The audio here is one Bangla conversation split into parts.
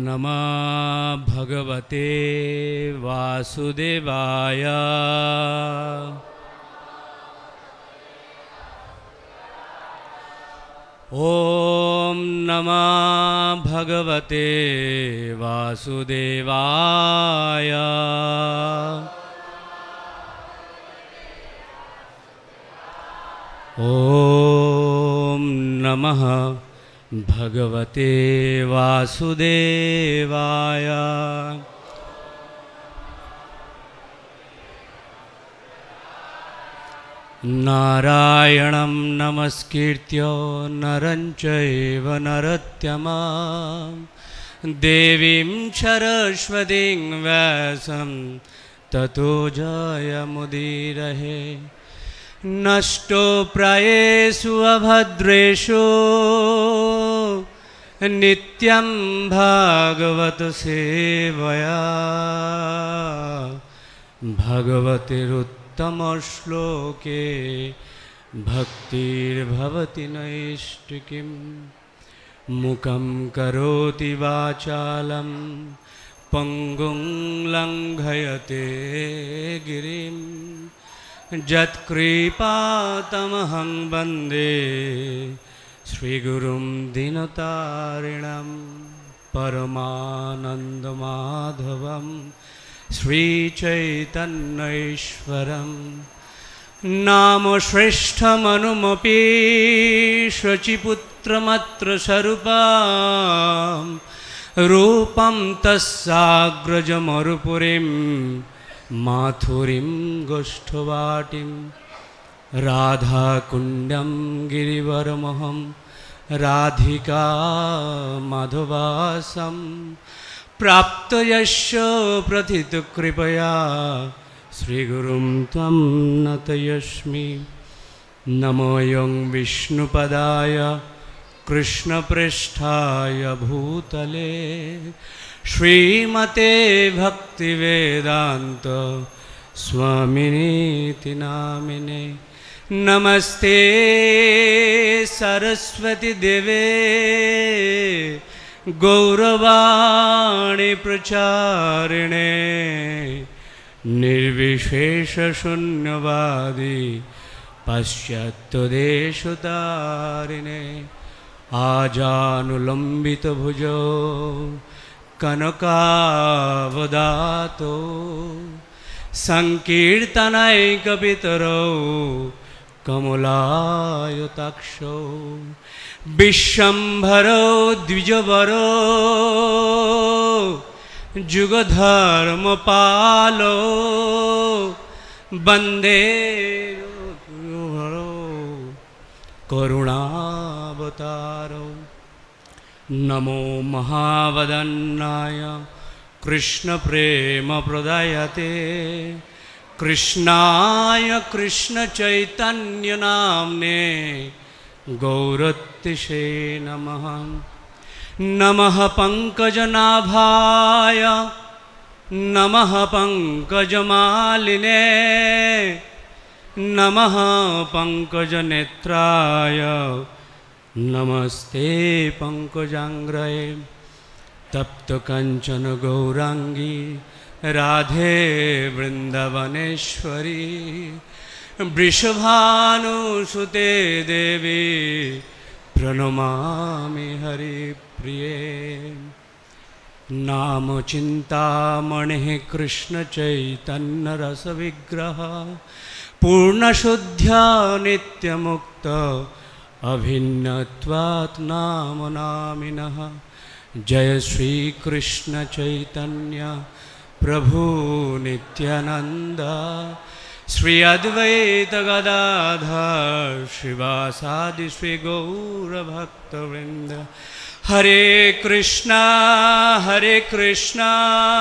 नमः भगवते वासुदेवाय। ओम नमः भगवते वासुदेवाय। ओम नमः भगवते वासुदेवाय। नारायणं नमस्कृत्य नरं चैव नरोत्तमं देवीं सरस्वतीं व्यासं ततो जयमुदीरये। नष्टो प्रायेषु अभद्रेषु नित्यं भागवत सेवया भगवतिरुत्तम श्लोके भक्तिर्भवति नैष्टिकीं। मुखं करोति वाचालं पंगुं लंघयते गिरिं यत्कृपातमहं वन्दे श्रीगुरुं दीनतारिणं परमानन्दमाधवं श्रीचैतन्यैश्वरं। नाम श्रेष्ठमनुमपि शचीपुत्रमत्र स्वरूपं रूपं तस्साग्रजमरुपुरीं माथुरीं गोष्ठवाटिं। राधाकुण्डं गिरिवरमहं राधिका माधवासं प्राप्त यस्य प्रथितकृपया श्रीगुरुं त्वं नतयस्मि। नमोऽयं विष्णुपदाय कृष्णप्रेष्ठाय भूतले श्रीमते भक्तिवेदान्त स्वामिनीति नामिने। नमस्ते सरस्वती देवे गौरवाणी प्रचारिणे निर्विशेष शून्यवादी पाश्चात्यदेशतारिणे। आजानुलंबित भुजो कनकावदातो संकीर्तनैकपितरो कमलायताक्षो। विश्वम्भरो द्विजवरो जुगधर्मपालो वन्दे करुणावतारो। नमो महावदन्नाय कृष्णप्रेमप्रदायते कृष्णाय कृष्णचैतन्यनाम्ने गौरतिशे नमः। नमः पंकजनाभाय नमः पंकजमालिने नमः पंकजनेत्राय नमस्ते पंकजांग्रये। तप्त कंचन गौरांगी राधे वृंदावनेश्वरी वृषभानुसुते देवी प्रणमामि हरिप्रिये। नाम चिंतामणिः कृष्ण चैतन्य रस विग्रह पूर्णशुद्ध्या नित्यमुक्त अभिन्नत्वात् नाम नामिनः। जय श्री कृष्ण चैतन्य प्रभु नित्यानंद श्री अद्वैत गदाधर श्रीवासादि श्री गौर भक्तवृंद। हरे कृष्णा कृष्णा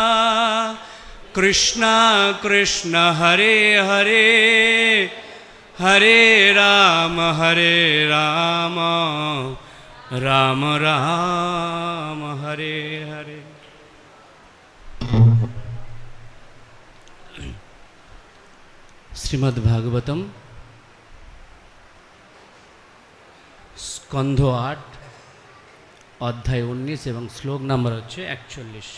कृष्णा हरे हरे हरे राम राम राम हरे हरे। श्रीमद्भागवतम स्कंधो 8 অধ্যায় 19 এবং শ্লোক নাম্বার হচ্ছে 41।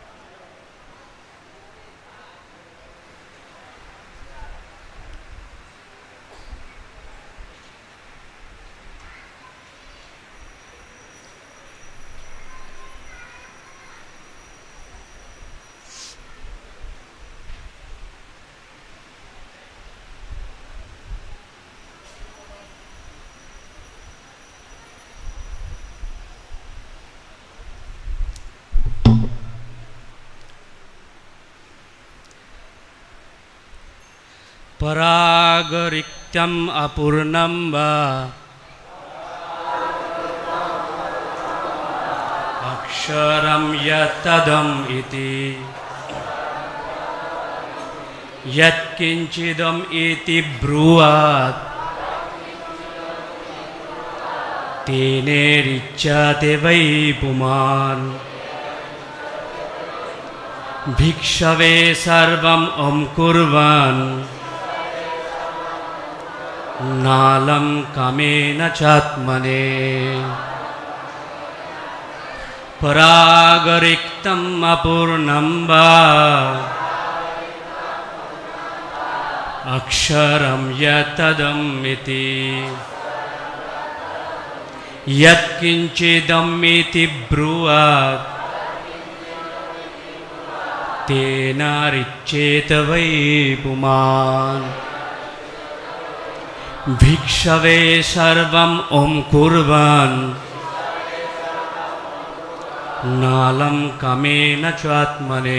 परागरिक्तम् अपूर्णं वा अक्षरं यत्तदम् इति यत्किञ्चिदम् इति ब्रूयात् तेनेरिच्यते वै पुमान् भिक्षवे सर्वम् ओं कुर्वन् नालं कामेन चात्मने परागरिक्तम् अपूर्णं वा अक्षरं यत्तदम् इति यत्किञ्चिदम् इति ब्रूयात् तेन रिच्येत वै पुमान् भिक्षवे सर्वम् ओं कुर्वन् नालं कामेन चात्मने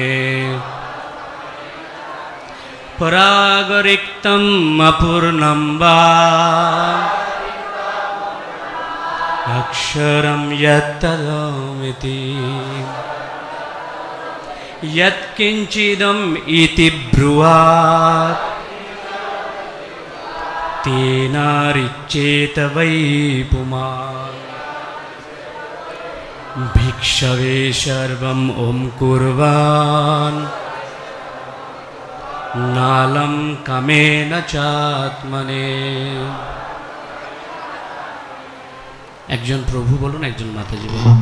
परागरिक्तम् अपूर्णं वा अक्षरं यत्तदमिति यत्किञ्चिदम् इति ब्रूयात् तेन रिच्येत वै पुमान् भिक्षवे सर्वम् ओं कुर्वन् नालं कामेन चात्मने। একজন প্রভু বলুন, একজন মাতাজি বলুন।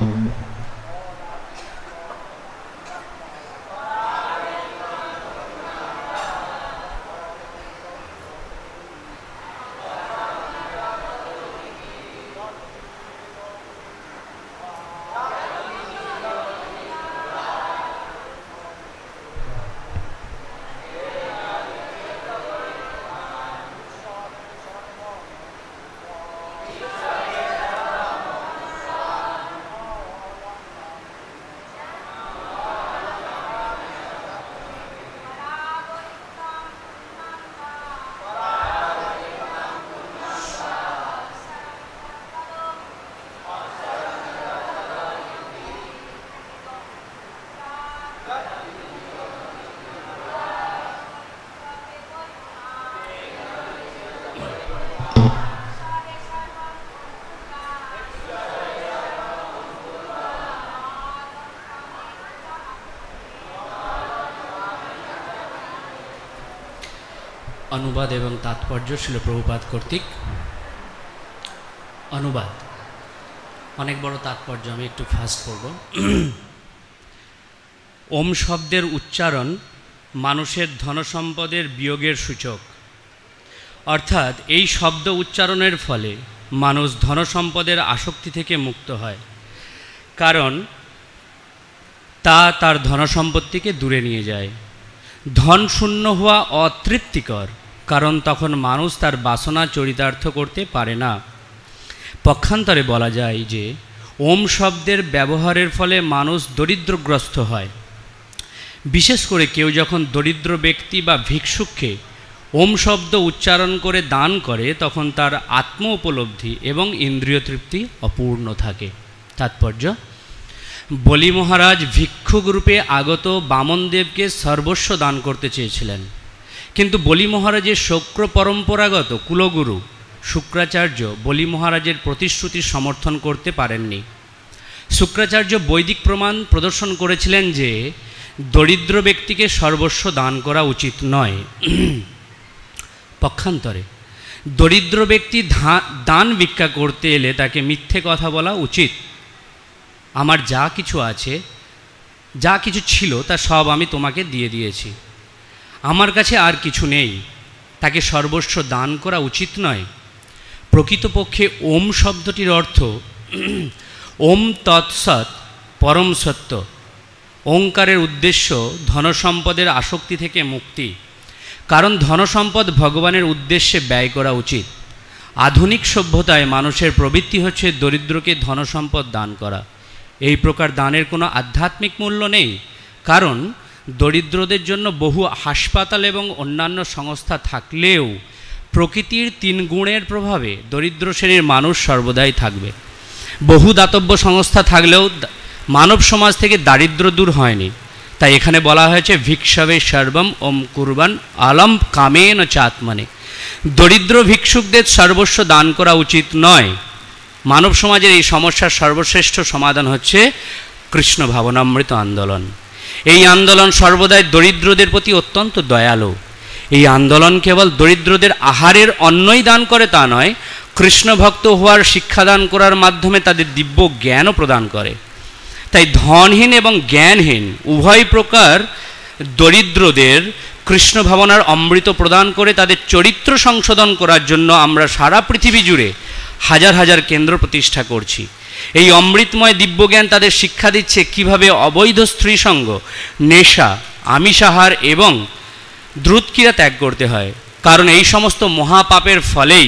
অনুবাদ এবং তাৎপর্য শিল প্রভুপাদ কর্তৃক। অনুবাদ, অনেক বড় তাৎপর্য, আমি একটু ফাস্ট পড়ব। ওম শব্দের উচ্চারণ মানুষের ধনসম্পদের বিয়োগের সূচক, অর্থাৎ এই শব্দ উচ্চারণের ফলে মানুষ ধনসম্পদের আসক্তি থেকে মুক্ত হয়, কারণ তা তার ধনসম্পত্তিকে দূরে নিয়ে যায়। ধন শূন্য হওয়া অতৃপ্তিকর, কারণ তখন মানুষ তার বাসনা চরিতার্থ করতে পারে না। পক্ষান্তরে বলা যায় যে ওম শব্দের ব্যবহারের ফলে মানুষ দরিদ্রগ্রস্ত হয়। বিশেষ করে কেউ যখন দরিদ্র ব্যক্তি বা ভিক্ষুককে ওম শব্দ উচ্চারণ করে দান করে, তখন তার আত্ম উপলব্ধি এবং ইন্দ্রিয় তৃপ্তি অপূর্ণ থাকে। তাৎপর্য: বলি মহারাজ ভিক্ষুক রূপে আগত বামনদেবকে সর্বস্ব দান করতে চেয়েছিলেন, কিন্তু বলি মহারাজের শৌক্র পরম্পরাগত কুলগুরু শুক্রাচার্য বলি মহারাজের প্রতিশ্রুতি সমর্থন করতে পারেননি। শুক্রাচার্য বৈদিক প্রমাণ প্রদর্শন করেছিলেন যে দরিদ্র ব্যক্তিকে সর্বস্ব দান করা উচিত নয়। পক্ষান্তরে দরিদ্র ব্যক্তি দান ভিক্ষা করতে এলে তাকে মিথ্যে কথা বলা উচিত। আমার যা কিছু আছে, যা কিছু ছিল তা সব আমি তোমাকে দিয়ে দিয়েছি। আমার কাছে আর কিছু নেই, তাকে সর্বস্ব দান করা উচিত নয়? প্রকৃতপক্ষে ওম শব্দটির অর্থ ওম তৎসৎ পরম সত্য। ওঙ্কারের উদ্দেশ্য ধনসম্পদের আসক্তি থেকে মুক্তি, কারণ ধনসম্পদ ভগবানের উদ্দেশ্যে ব্যয় করা উচিত। আধুনিক সভ্যতায় মানুষের প্রবৃত্তি হচ্ছে দরিদ্রকে ধনসম্পদ দান করা। এই প্রকার দানের কোনো আধ্যাত্মিক মূল্য নেই, কারণ দরিদ্রদের জন্য বহু হাসপাতাল এবং অন্যান্য সংস্থা থাকলেও প্রকৃতির 3 গুণের প্রভাবে দরিদ্র শ্রেণীর মানুষ সর্বদাই থাকবে। বহু দাতব্য সংস্থা থাকলেও মানব সমাজ থেকে দারিদ্র্য দূর হয়নি। তাই এখানে বলা হয়েছে ভিক্ষাবে সর্বম ওম কুরবান আলম কামেন চাত্মনে। দরিদ্র ভিক্ষুকদের সর্বস্ব দান করা উচিত নয়। মানব সমাজের এই সমস্যার সর্বশ্রেষ্ঠ সমাধান হচ্ছে কৃষ্ণ ভাবনামৃত আন্দোলন। এই আন্দোলন সর্বদাই দরিদ্রদের প্রতি অত্যন্ত দয়ালু। এই আন্দোলন কেবল দরিদ্রদের আহারের অন্নই দান করে তা নয়, কৃষ্ণ ভক্ত হওয়ার শিক্ষাদান করার মাধ্যমে তাদের দিব্য জ্ঞানও প্রদান করে। তাই ধনহীন এবং জ্ঞানহীন উভয় প্রকার দরিদ্রদের কৃষ্ণ ভাবনার অমৃত প্রদান করে তাদের চরিত্র সংশোধন করার জন্য আমরা সারা পৃথিবী জুড়ে হাজার হাজার কেন্দ্র প্রতিষ্ঠা করছি। এই অমৃতময় দিব্যজ্ঞান তাদের শিক্ষা দিচ্ছে কিভাবে অবৈধ স্ত্রীসঙ্গ, নেশা, আমিষাহার এবং দ্রুতক্রিয়া ত্যাগ করতে হয়। কারণ এই সমস্ত মহাপাপের ফলেই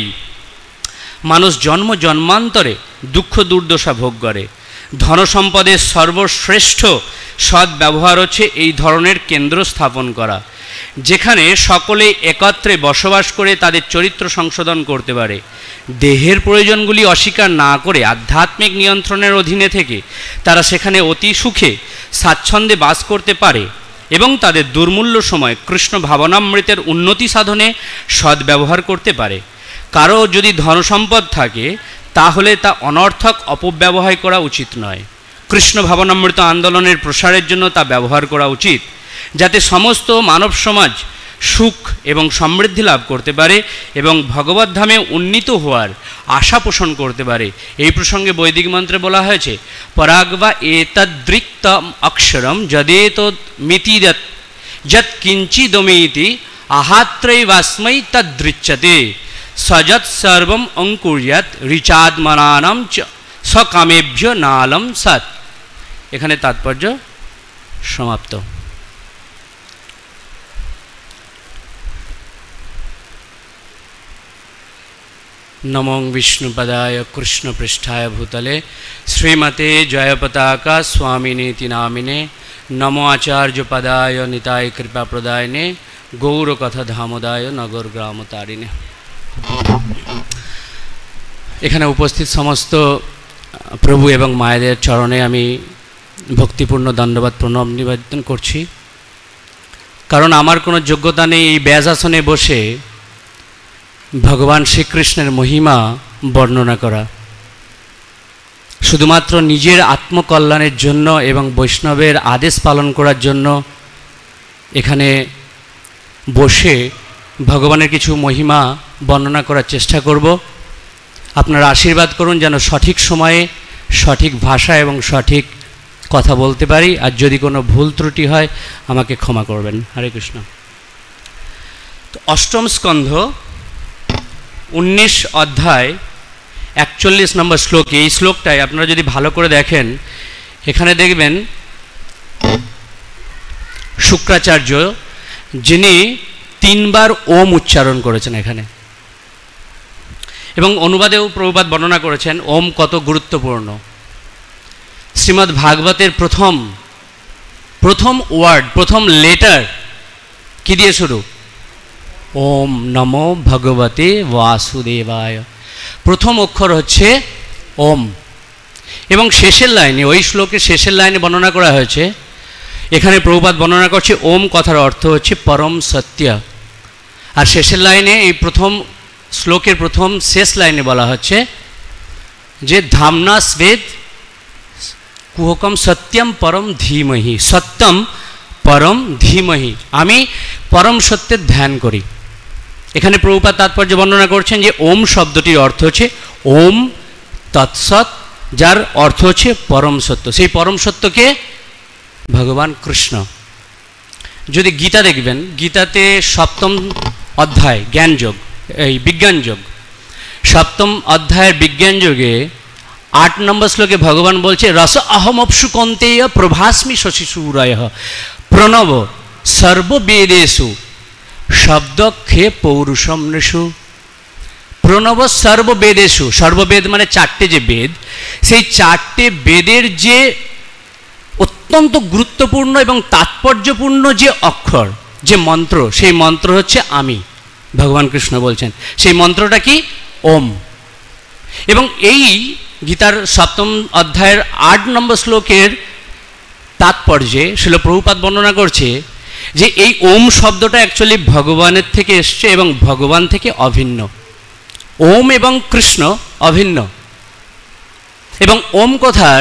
মানুষ জন্ম জন্মান্তরে দুঃখ দুর্দশা ভোগ করে। ধনসম্পদের সর্বশ্রেষ্ঠ সৎ ব্যবহার হচ্ছে এই ধরনের কেন্দ্র স্থাপন করা, যেখানে সকলে একত্রে বসবাস করে তাদের চরিত্র সংশোধন করতে পারে। দেহের প্রয়োজনগুলি অস্বীকার না করে আধ্যাত্মিক নিয়ন্ত্রণের অধীনে থেকে তারা সেখানে অতি সুখে স্বাচ্ছন্দ্যে বাস করতে পারে এবং তাদের দুর্মূল্য সময় কৃষ্ণ ভাবনামৃতের উন্নতি সাধনে সদ্ব্যবহার করতে পারে। কারো যদি ধনসম্পদ থাকে তাহলে তা অনর্থক অপব্যবহার করা উচিত নয়। কৃষ্ণ ভাবনামৃত আন্দোলনের প্রসারের জন্য তা ব্যবহার করা উচিত, যাতে সমস্ত মানব সমাজ সুখ এবং সমৃদ্ধি লাভ করতে পারে এবং ভগবত ধামে উন্নীত হওয়ার আশা পোষণ করতে পারে। এই প্রসঙ্গে বৈদিক মন্ত্রে বলা হয়েছে পরাগবা এতদৃক্তম অক্ষরম যদেত মিতিদত যৎ কিঞ্চিদমিতি আহাত্রৈবাস্मै তদৃচ্যতে সযৎ সর্বম অঙ্কুর্যাৎ ঋচাত্মনানাম চ সকামেভ্য নালম সৎ। এখানে তাৎপর্য সমাপ্ত। নমো বিষ্ণুপদায় কৃষ্ণপৃষ্ঠায় ভূতলে শ্রীমতে জয়পতাকা স্বামিনীতি নামিনে নমো আচার্যপদায় নিতায় কৃপাপ্রদায়নে গৌরকথা ধামোদায় নগর গ্রাম তারিণে। এখানে উপস্থিত সমস্ত প্রভু এবং মায়েদের চরণে আমি ভক্তিপূর্ণ দণ্ডবাদ প্রণাম নিবেদন করছি। কারণ আমার কোনো যোগ্যতা নেই এই ব্যাসাসনে বসে ভগবান শ্রীকৃষ্ণের মহিমা বর্ণনা করা। শুধুমাত্র নিজের আত্মকল্যাণের জন্য এবং বৈষ্ণবের আদেশ পালন করার জন্য এখানে বসে ভগবানের কিছু মহিমা বর্ণনা করার চেষ্টা করব। আপনারা আশীর্বাদ করুন যেন সঠিক সময়ে সঠিক ভাষা এবং সঠিক কথা বলতে পারি, আর যদি কোনো ভুল ত্রুটি হয় আমাকে ক্ষমা করবেন। হরে কৃষ্ণ। তো অষ্টম স্কন্ধ 19 অধ্যায় 41 নম্বর শ্লোক। এই শ্লোকটায় আপনারা যদি ভালো করে দেখেন, এখানে দেখবেন শুক্রাচার্য যিনি 3 বার ওম উচ্চারণ করেছেন এখানে, এবং অনুবাদেও প্রভুপাদ বর্ণনা করেছেন ওম কত গুরুত্বপূর্ণ। শ্রীমদ্ ভাগবতের প্রথম ওয়ার্ড, প্রথম লেটার কি দিয়ে শুরু? ওম নমো ভগবতে বাসুদেবায়। প্রথম অক্ষর হচ্ছে ওম। এবং শেষের লাইনে, ওই শ্লোকের শেষের লাইনে বর্ণনা করা হয়েছে, এখানে প্রভুপাদ বর্ণনা করছে ওম কথার অর্থ হচ্ছে পরম সত্য। আর শেষের লাইনে, এই প্রথম শ্লোকের প্রথম শেষ লাইনে বলা হচ্ছে যে ধামনা স্বেদ কুহকম সত্যম পরম ধীমহি। সত্যম পরম ধীমহি, আমি পরম সত্যের ধ্যান করি। এখানে প্রভুপাদ তাৎপর্য বর্ণনা করছেন যে ওম শব্দটির অর্থ হচ্ছে ওম তৎসৎ যার অর্থ হচ্ছে পরম সত্য। সেই পরম সত্যকে ভগবান কৃষ্ণ। যদি গীতা দেখবেন, গীতাতে 7ম অধ্যায় জ্ঞানযোগ, এই বিজ্ঞানযোগ, 7ম অধ্যায়ের বিজ্ঞানযোগে 8 নম্বর শ্লোকে ভগবান বলছে রস অহমপসু কন্তেয় প্রভাস্মি শশিসূরয় প্রণব সর্ববেদেষু শব্দক্ষে পৌরুষম নৃষু। প্রণব সর্ববেদেষু, সর্ববেদ মানে 4টে যে বেদ, সেই 4টে বেদের যে অত্যন্ত গুরুত্বপূর্ণ এবং তাৎপর্যপূর্ণ যে অক্ষর, যে মন্ত্র, সেই মন্ত্র হচ্ছে আমি। ভগবান কৃষ্ণ বলছেন সেই মন্ত্রটা কি? ওম। এবং এই গীতার 7ম অধ্যায়ের 8 নম্বর শ্লোকের তাৎপর্যে শিল প্রভুপাদ বর্ণনা করছে যে এই ওম শব্দটা অ্যাকচুয়ালি ভগবানের থেকে এসছে এবং ভগবান থেকে অভিন্ন। ওম এবং কৃষ্ণ অভিন্ন। এবং ওম কথার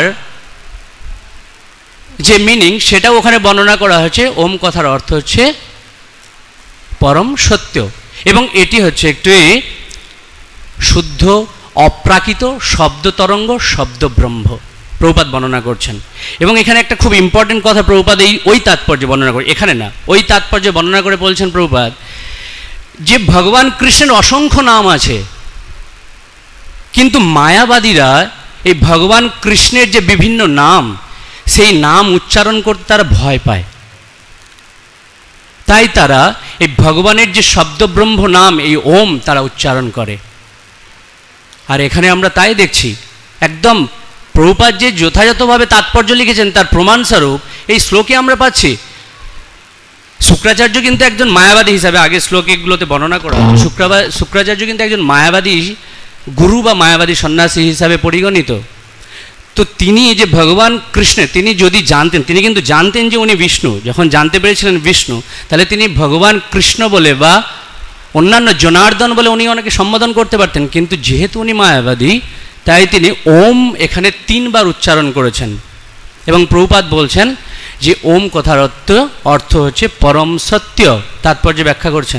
যে মিনিং সেটাও ওখানে বর্ণনা করা হয়েছে। ওম কথার অর্থ হচ্ছে পরম সত্য, এবং এটি হচ্ছে একটি শুদ্ধ অপ্রাকৃত শব্দ তরঙ্গ, শব্দ ব্রহ্ম, প্রভুপাদ বর্ণনা করছেন। এবং এখানে একটা খুব ইম্পর্টেন্ট কথা প্রভুপাদ ওই তাৎপর্য বর্ণনা করে, এখানে না, ওই তাৎপর্য বর্ণনা করে বলছেন প্রভুপাদ যে ভগবান কৃষ্ণের অসংখ্য নাম আছে, কিন্তু মায়াবাদীরা এই ভগবান কৃষ্ণের যে বিভিন্ন নাম, সেই নাম উচ্চারণ করতে তারা ভয় পায়। তাই তারা এই ভগবানের যে শব্দব্রহ্ম নাম, এই ওম, তারা উচ্চারণ করে। আর এখানে আমরা তাই দেখছি, একদম প্রভুপাদ যে যথাযথভাবে তাৎপর্য লিখেছেন তার প্রমাণস্বরূপ এই শ্লোকে আমরা পাচ্ছি। শুক্রাচার্য কিন্তু একজন মায়াবাদী হিসাবে, আগে শ্লোকগুলোতে বর্ণনা করা হয়, শুক্রাচার্য কিন্তু একজন মায়াবাদী গুরু বা মায়াবাদী সন্ন্যাসী হিসাবে পরিগণিত। তো তিনি যে ভগবান কৃষ্ণের, তিনি যদি জানতেন, তিনি কিন্তু জানতেন যে উনি বিষ্ণু, যখন জানতে পেরেছিলেন বিষ্ণু, তাহলে তিনি ভগবান কৃষ্ণ বলে বা অন্যান্য জনার্দন বলে উনি অনেকে সম্বোধন করতে পারতেন। কিন্তু যেহেতু উনি মায়াবাদী, তাই তিনি ওম এখানে 3 বার উচ্চারণ করেছেন। এবং প্রভুপাদ বলছেন যে ওম কথার অর্থ হচ্ছে পরম সত্য, তাৎপর্য ব্যাখ্যা করছেন।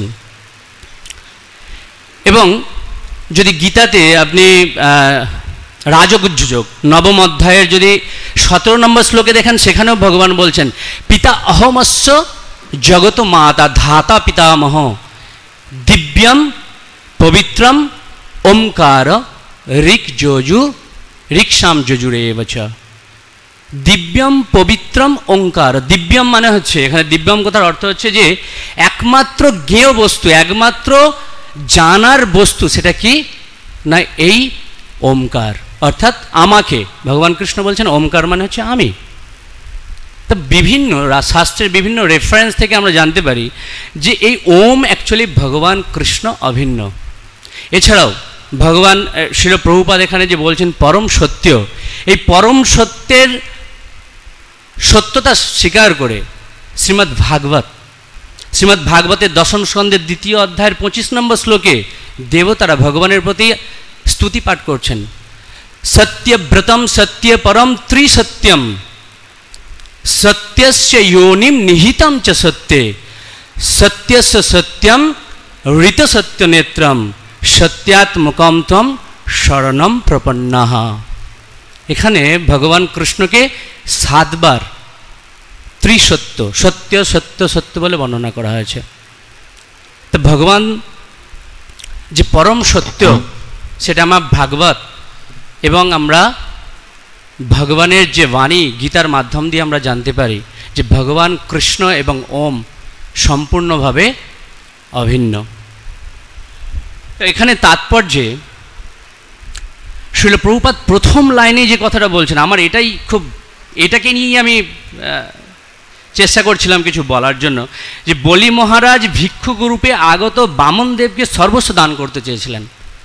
এবং যদি গীতাতে আপনি রাজযোগ 9ম অধ্যায়ের যদি 17 নম্বর শ্লোকে দেখেন, সেখানেও ভগবান বলছেন পিতা অহমস্য জগত মাতা ধাতা পিতামহ দিব্যম পবিত্রম ওমকার ঋক যজু ঋক্ষাম যজুরেবচ। দিব্যম পবিত্রম ওঙ্কার। দিব্যম মানে হচ্ছে, এখানে দিব্যম কথার অর্থ হচ্ছে যে একমাত্র জ্ঞেয় বস্তু, একমাত্র জানার বস্তু, সেটা কি না এই ওমকার, অর্থাৎ আমাকে। ভগবান কৃষ্ণ বলছেন ওমকার মানে হচ্ছে আমি। তো বিভিন্ন শাস্ত্রের বিভিন্ন রেফারেন্স থেকে আমরা জানতে পারি যে এই ওম অ্যাকচুয়ালি ভগবান কৃষ্ণ অভিন্ন। এছাড়াও ভগবান শিল প্রভুপাদ এখানে যে বলছেন পরম সত্য, এই পরম সত্যের সত্যতা স্বীকার করে শ্রীমদ্ ভাগবতের 10ম স্কন্ধের 2য় অধ্যায়ের 25 নম্বর শ্লোকে দেবতারা ভগবানের প্রতি স্তুতি পাঠ করছেন। সত্যব্রতম সত্য পরম ত্রিসত্যম সত্যস্য যোনিম নিহিতম চ সত্যে সত্যস্য সত্যম ঋত সত্য নেত্রম সত্যাত্মকম তম শরণম প্রপন্নঃ। এখানে ভগবান কৃষ্ণকে 7 বার ত্রিসত্য, সত্য সত্য সত্য বলে বর্ণনা করা হয়েছে। তো ভগবান যে পরম সত্য, সেটা আমার ভাগবত এবং আমরা ভগবানের যে বাণী গীতার মাধ্যম দিয়ে আমরা জানতে পারি যে ভগবান কৃষ্ণ এবং ওম সম্পূর্ণভাবে অভিন্ন। তো এখানে তাৎপর্যে শিল প্রভুপাদ প্রথম লাইনে যে কথাটা বলছেন, আমার এটাকে নিয়েই আমি চেষ্টা করছিলাম কিছু বলার জন্য, যে বলি মহারাজ ভিক্ষুক রূপে আগত বামনদেবকে সর্বস্ব দান করতে চেয়েছিলেন।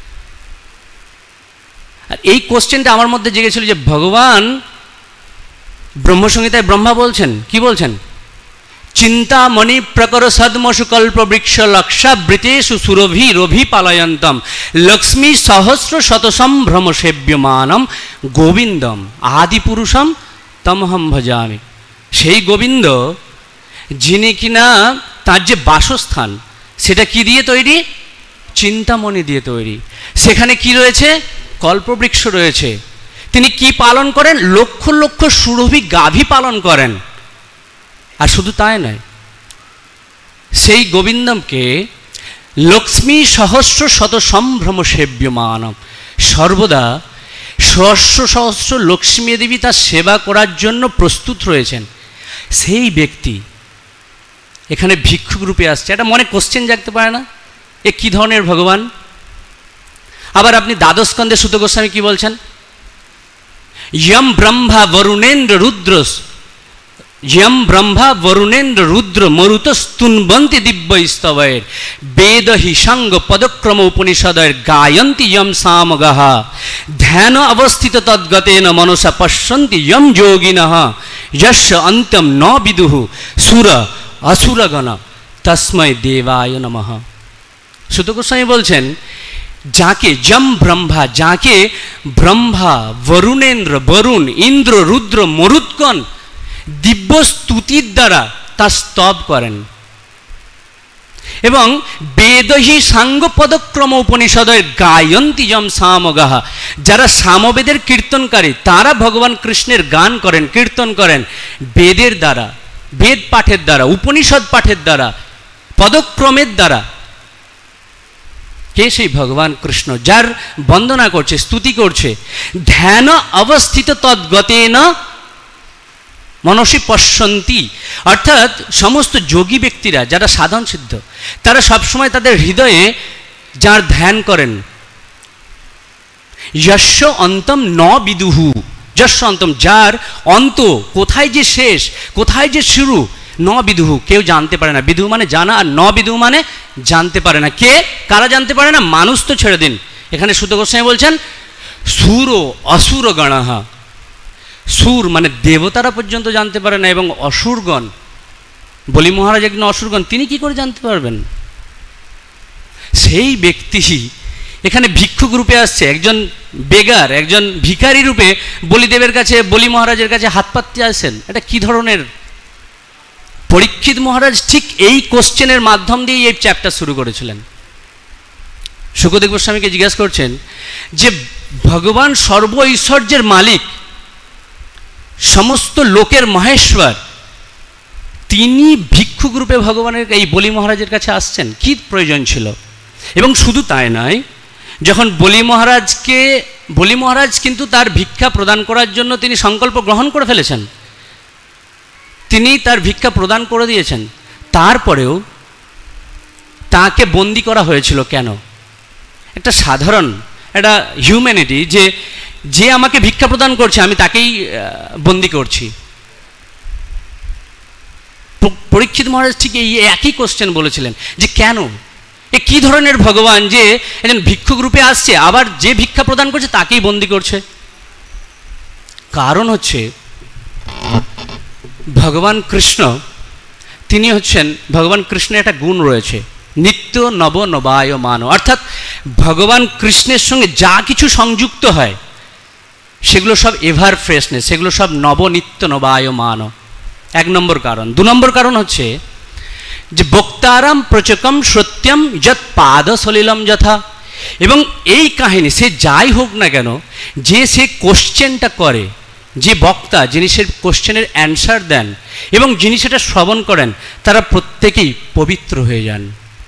আর এই কোশ্চেনটা আমার মধ্যে জেগেছিল যে ভগবান ব্রহ্মসংহিতায় ব্রহ্মা বলছেন, কি বলছেন? চিন্তামণি প্রকর সদ্মসু কল্প বৃক্ষ লক্ষাবৃতেষু সুরভি রভি পালয়ন্তম লক্ষ্মী সহস্র শতসম্ভ্রম সেব্যমানম গোবিন্দম আদিপুরুষম তমহম ভজামি। সেই গোবিন্দ যিনি কিনা তার যে বাসস্থান, সেটা কি দিয়ে তৈরি? চিন্তামণি দিয়ে তৈরি। সেখানে কি রয়েছে? কল্পবৃক্ষ রয়েছে। তিনি কি পালন করেন? লক্ষ লক্ষ সুরভি গাভী পালন করেন। আর শুধু তাই নয়, সেই গোবিন্দমকে লক্ষ্মী সহস্র শত সম্ভ্রম সেব্যমান, সর্বদা সহস্র সহস্র লক্ষ্মী দেবী তার সেবা করার জন্য প্রস্তুত রয়েছেন। সেই ব্যক্তি এখানে ভিক্ষুক রূপে আসছে। একটা মনে কোশ্চেন জাগতে পারে না, এ কী ধরনের ভগবান? আবার আপনি দ্বাদশ স্কন্ধে সুত গোস্বামী কি বলছেন? ইয়ম ব্রহ্মা বরুণেন্দ্র রুদ্র, ইয়ম ব্রহ্মা বরুণেন্দ্র রুদ্র মরুতস্তুনবন্তি দিব্য স্তবয়ের বেদ হি সাঙ্গ পদক্রম উপনিষদয়ের গায়ন্তি ইয়ম সামগাহ ধ্যান অবস্থিত তদ্গতেন মনসা পশ্যন্তি ইয়ম যোগিনঃ যস্য অন্ত্যম ন বিদুঃ সুর অসুরগণ তস্মৈ দেবায় নমঃ। সুত গোস্বামী বলছেন, যাকে যম ব্রহ্মা, যাকে ব্রহ্মা, বরুণেন্দ্র, বরুণ, ইন্দ্র, রুদ্র, মরুৎগণ দিব্য স্তুতির দ্বারা তার স্তব করেন, এবং বেদহি সাঙ্গ পদক্রম উপনিষদের গায়ন্তি যম সামগাহ, যারা সামবেদের কীর্তনকারী তারা ভগবান কৃষ্ণের গান করেন, কীর্তন করেন বেদের দ্বারা, বেদ পাঠের দ্বারা, উপনিষদ পাঠের দ্বারা, পদক্রমের দ্বারা। কে? সেই ভগবান কৃষ্ণ, যার বন্দনা করছে, স্তুতি করছে। ধ্যান অবস্থিত তদ্গতেন মনসি পশ্যন্তি, অর্থাৎ সমস্ত যোগী ব্যক্তিরা যারা সাধন সিদ্ধ, তারা সবসময় তাদের হৃদয়ে যার ধ্যান করেন। যস্য অন্তম ন বিদুহু, যস্য অন্তম, যার অন্ত, কোথায় যে শেষ, কোথায় যে শুরু, ন বিদুহু, কেউ জানতে পারে না। বিদুহু মানে জানা, আর ন বিদুহু মানে জানতে পারে না। কে? কারা জানতে পারে না? মানুষ তো ছেড়ে দিন। এখানে সুত গোস্বামী বলছেন সুর অসুর গণঃ, সুর মানে দেবতারা পর্যন্ত জানতে পারে না, এবং অসুরগণ, বলি মহারাজ একজন অসুরগণ, তিনি কি করে জানতে পারবেন? সেই ব্যক্তি এখানে ভিক্ষুক রূপে আসছে, একজন বেগার, একজন ভিখারি রূপে বলিদেবের কাছে, বলি মহারাজের কাছে হাত পাততে আসেন। এটা কি ধরনের? পরীক্ষিত মহারাজ ঠিক এই কোশ্চেনের মাধ্যম দিয়ে এই চ্যাপ্টার শুরু করেছিলেন। শুকদেব গোস্বামীকে জিজ্ঞাসা করছেন যে ভগবান সর্ব ঐশ্বর্যের মালিক, সমস্ত লোকের মহেশ্বর, তিনি ভিক্ষুক রূপে ভগবানের এই বলি মহারাজের কাছে আসছেন, কি প্রয়োজন ছিল? এবং শুধু তাই নয়, যখন বলি মহারাজ কিন্তু তার ভিক্ষা প্রদান করার জন্য তিনি সংকল্প গ্রহণ করে ফেলেছেন, তিনি তার ভিক্ষা প্রদান করে দিয়েছেন, তারপরেও তাকে বন্দি করা হয়েছিল কেন? একটা সাধারণ একটা হিউম্যানিটি, যে আমাকে ভিক্ষা প্রদান করছে আমি তাকেই বন্দি করছি। পরীক্ষিত মহারাজ ঠিক এই একই কোশ্চেন বলেছিলেন যে কেন, এ কি ধরনের ভগবান যে একজন ভিক্ষুক রূপে আসছে, আবার যে ভিক্ষা প্রদান করছে তাকেই বন্দি করছে? কারণ হচ্ছে ভগবান কৃষ্ণ, তিনি হচ্ছেন, ভগবান কৃষ্ণের একটা গুণ রয়েছে, নিত্য নব নবায়মান, অর্থাৎ ভগবান কৃষ্ণের সঙ্গে যা কিছু সংযুক্ত হয় সেগুলো সব এভার ফ্রেশনেস, সেগুলো সব নবনিত্য নবায়মান। এক নম্বর কারণ। দু নম্বর কারণ হচ্ছে যে বক্তারাম প্রচকম সত্যম যৎ পাদ সলিলম যথা, এবং এই কাহিনী সে যাই হোক না কেন, যে সে কোশ্চেনটা করে, যে বক্তা যিনি সে কোশ্চেনের অ্যান্সার দেন এবং যিনি সেটা শ্রবণ করেন, তারা প্রত্যেকেই পবিত্র হয়ে যান।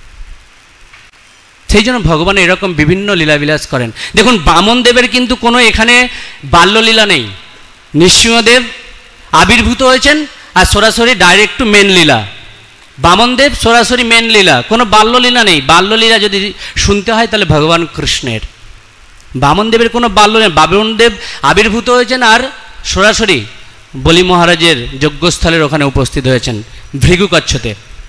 সেই জন্য ভগবান এরকম বিভিন্ন লীলাবিলাস করেন। দেখুন, বামন দেবের কিন্তু কোনো এখানে বাল্যলীলা নেই। নৃসিংহদেব আবির্ভূত হয়েছেন আর সরাসরি ডাইরেক্ট টু মেন লীলা। বামনদেব সরাসরি মেন লীলা, কোনো বাল্যলীলা নেই। বাল্যলীলা যদি শুনতে হয় তাহলে ভগবান কৃষ্ণের। বামনদেবের কোনো বাল্য নেই। বামনদেব আবির্ভূত হয়েছেন আর সরাসরি বলি মহারাজের যজ্ঞস্থলের ওখানে উপস্থিত হয়েছেন ভৃগুকচ্ছতে।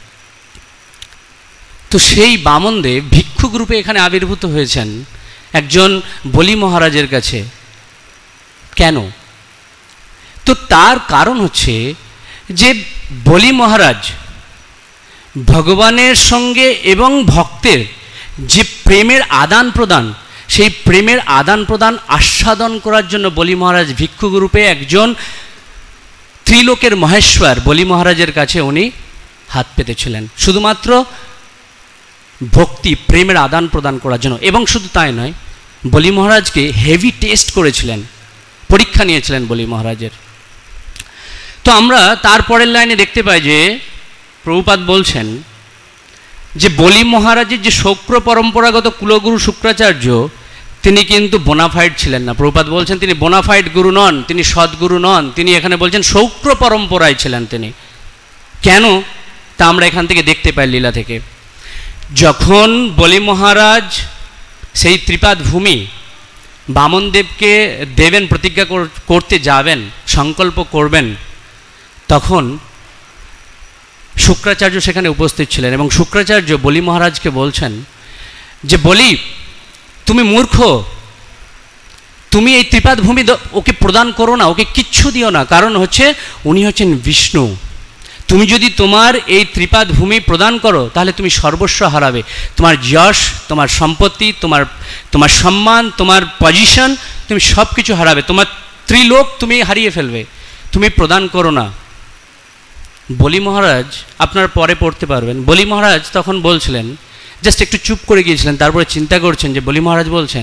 তো সেই বামনদেব ভিক্ষুক রূপে এখানে আবির্ভূত হয়েছেন একজন বলি মহারাজের কাছে। কেন? তো তার কারণ হচ্ছে যে বলি মহারাজ ভগবানের সঙ্গে এবং ভক্তের যে প্রেমের আদান প্রদান, সেই প্রেমের আদান প্রদান আস্বাদন করার জন্য বলি মহারাজ ভিক্ষুক রূপে একজন ত্রিলোকের মহেশ্বর বলি মহারাজের কাছে উনি হাত পেতেছিলেন, শুধুমাত্র ভক্তি প্রেমের আদান প্রদান করার জন্য। এবং শুধু তাই নয়, বলি মহারাজকে হেভি টেস্ট করেছিলেন, পরীক্ষা নিয়েছিলেন বলি মহারাজের। তো আমরা তারপরের লাইনে দেখতে পাই যে প্রভুপাদ বলছেন যে বলি মহারাজের যে শৌক্র পরম্পরাগত কুলগুরু শুক্রাচার্য, তিনি কিন্তু বোনাফাইড ছিলেন না। প্রভুপাদ বলছেন তিনি বোনাফাইড গুরু নন, তিনি সদ্গুরু নন, তিনি এখানে বলছেন শৌক্র পরম্পরায় ছিলেন তিনি। কেন তা আমরা এখান থেকে দেখতে পাই লীলা থেকে। যখন বলি মহারাজ সেই ত্রিপাদ ভূমি বামনদেবকে দেবেন, প্রতিজ্ঞা করতে যাবেন, সংকল্প করবেন, তখন শুক্রাচার্য সেখানে উপস্থিত ছিলেন এবং শুক্রাচার্য বলি মহারাজকে বলছেন যে বলি, তুমি মূর্খ, তুমি এই ত্রিপাদ ভূমি ওকে প্রদান করো না, ওকে কিচ্ছু দিও না। কারণ হচ্ছে উনি হচ্ছেন বিষ্ণু। তুমি যদি তোমার এই ত্রিপাদ ভূমি প্রদান করো তাহলে তুমি সর্বস্ব হারাবে, তোমার যশ, তোমার সম্পত্তি, তোমার সম্মান, তোমার পজিশন, তুমি সব কিছু হারাবে, তোমার ত্রিলোক তুমি হারিয়ে ফেলবে, তুমি প্রদান করো না। বলি মহারাজ, আপনারা পরে পড়তে পারবেন, বলি মহারাজ তখন বলছিলেন, জাস্ট একটু চুপ করে গিয়েছিলেন, তারপরে চিন্তা করছেন যে বলি মহারাজ বলছেন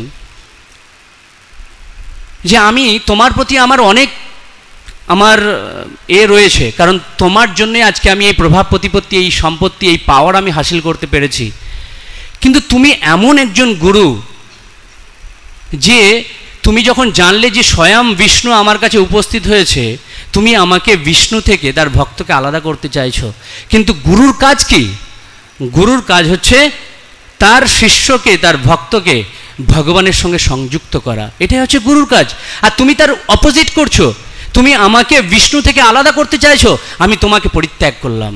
যে আমি তোমার প্রতি আমার রয়েছে, কারণ তোমার জন্যে আজকে আমি এই প্রভাব প্রতিপত্তি, এই সম্পত্তি, এই পাওয়ার আমি হাসিল করতে পেরেছি। কিন্তু তুমি এমন একজন গুরু যে তুমি যখন জানলে যে স্বয়ং বিষ্ণু আমার কাছে উপস্থিত হয়েছে, তুমি আমাকে বিষ্ণু থেকে তার ভক্তকে আলাদা করতে চাইছো। কিন্তু গুরুর কাজ কি? গুরুর কাজ হচ্ছে তার শিষ্যকে, তার ভক্তকে ভগবানের সঙ্গে সংযুক্ত করা, এটাই হচ্ছে গুরুর কাজ। আর তুমি তার অপোজিট করছো, তুমি আমাকে বিষ্ণু থেকে আলাদা করতে চাইছো, আমি তোমাকে পরিত্যাগ করলাম।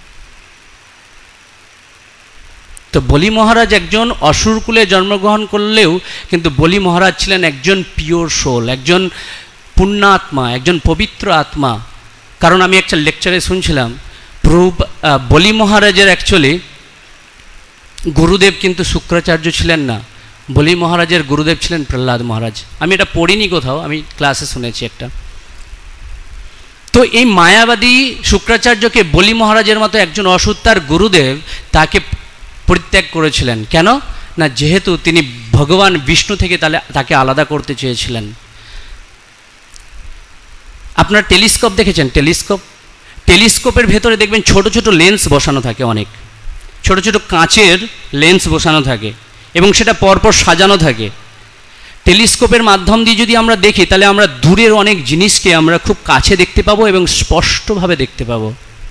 তো বলি মহারাজ একজন অসুরকুলে জন্মগ্রহণ করলেও কিন্তু বলি মহারাজ ছিলেন একজন পিওর সোল, একজন পুণ্যাত্মা, একজন পবিত্র আত্মা। কারণ আমি একটা লেকচারে শুনছিলাম, বলি মহারাজের অ্যাকচুয়ালি গুরুদেব কিন্তু শুক্রাচার্য ছিলেন না, বলি মহারাজের গুরুদেব ছিলেন প্রহ্লাদ মহারাজ। আমি এটা পড়িনি কোথাও, আমি ক্লাসে শুনেছি একটা। তো এই মায়াবাদী শুক্রাচার্যকে বলি মহারাজের মতো একজন অসুর, তার গুরুদেব তাকে পরিত্যাগ করেছিলেন। কেন না, যেহেতু তিনি ভগবান বিষ্ণু থেকে তাকে আলাদা করতে চেয়েছিলেন। আপনার টেলিস্কোপ দেখেছেন? টেলিস্কোপের ভেতরে দেখবেন ছোট ছোট লেন্স বসানো থাকে, অনেক ছোট ছোট কাঁচের লেন্স বসানো থাকে এবং সেটা পরপর সাজানো থাকে। টেলিস্কোপের মাধ্যম দিয়ে যদি আমরা দেখি তাহলে আমরা দূরের অনেক জিনিসকে আমরা খুব কাছে দেখতে পাবো এবং স্পষ্টভাবে দেখতে পাবো।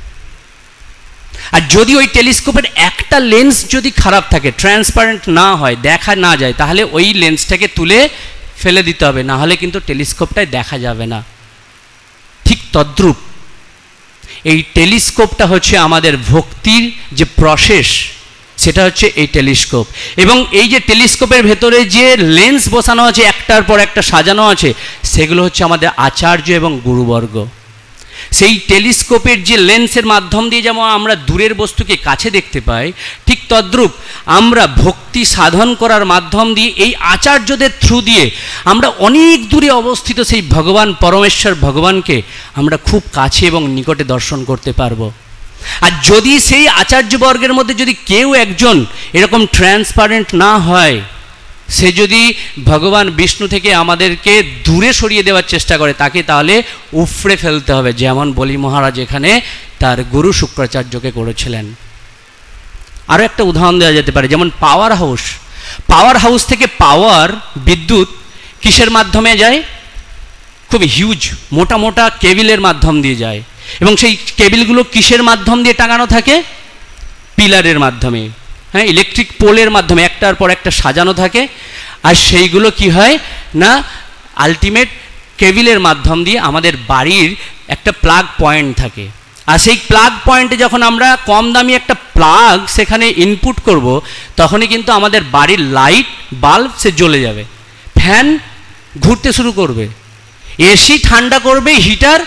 আর যদি ওই টেলিস্কোপের একটা লেন্স যদি খারাপ থাকে, ট্রান্সপারেন্ট না হয়, দেখা না যায়, তাহলে ওই লেন্সটাকে তুলে ফেলে দিতে হবে, না হলে কিন্তু টেলিস্কোপটায় দেখা যাবে না। ঠিক তদ্রূপ এই টেলিস্কোপটা হচ্ছে আমাদের ভক্তির যে প্রসেস, সেটা হচ্ছে এই টেলিস্কোপ। এবং এই যে টেলিস্কোপের ভেতরে যে লেন্স বসানো আছে, একটার পর একটা সাজানো আছে, সেগুলো হচ্ছে আমাদের আচার্য এবং গুরুবর্গ। সেই টেলিস্কোপের যে লেন্সের মাধ্যম দিয়ে যেমন আমরা দূরের বস্তুকে কাছে দেখতে পাই, ঠিক তদ্রূপ আমরা ভক্তি সাধন করার মাধ্যম দিয়ে এই আচার্যদের থ্রু দিয়ে আমরা অনেক দূরে অবস্থিত সেই ভগবান পরমেশ্বর ভগবানকে আমরা খুব কাছে এবং নিকটে দর্শন করতে পারবো। আর যদি সেই আচার্যবর্গের মধ্যে যদি কেউ একজন এরকম ট্রান্সপারেন্ট না হয়, সে যদি ভগবান বিষ্ণু থেকে আমাদেরকে দূরে সরিয়ে দেওয়ার চেষ্টা করে, তাকে তাহলে উফড়ে ফেলতে হবে, যেমন বলি মহারাজ এখানে তার গুরু শুক্রাচার্যকে করেছিলেন। আরও একটা উদাহরণ দেওয়া যেতে পারে, যেমন পাওয়ার হাউস থেকে পাওয়ার, বিদ্যুৎ কিসের মাধ্যমে যায়? খুব হিউজ মোটা মোটা কেবিলের মাধ্যম দিয়ে যায়, এবং সেই কেবিলগুলো কিসের মাধ্যম দিয়ে টাঙানো থাকে? পিলারের মাধ্যমে, হ্যাঁ, ইলেকট্রিক পোলের মাধ্যমে একটার পর একটা সাজানো থাকে। আর সেইগুলো কি হয় না, আলটিমেট কেবিলের মাধ্যম দিয়ে আমাদের বাড়ির একটা প্লাগ পয়েন্ট থাকে। আর সেই প্লাগ পয়েন্টে যখন আমরা কম দামি একটা প্লাগ সেখানে ইনপুট করব, তখনই কিন্তু আমাদের বাড়ির লাইট বাল্ব সে জ্বলে যাবে, ফ্যান ঘুরতে শুরু করবে, এসি ঠান্ডা করবে, হিটার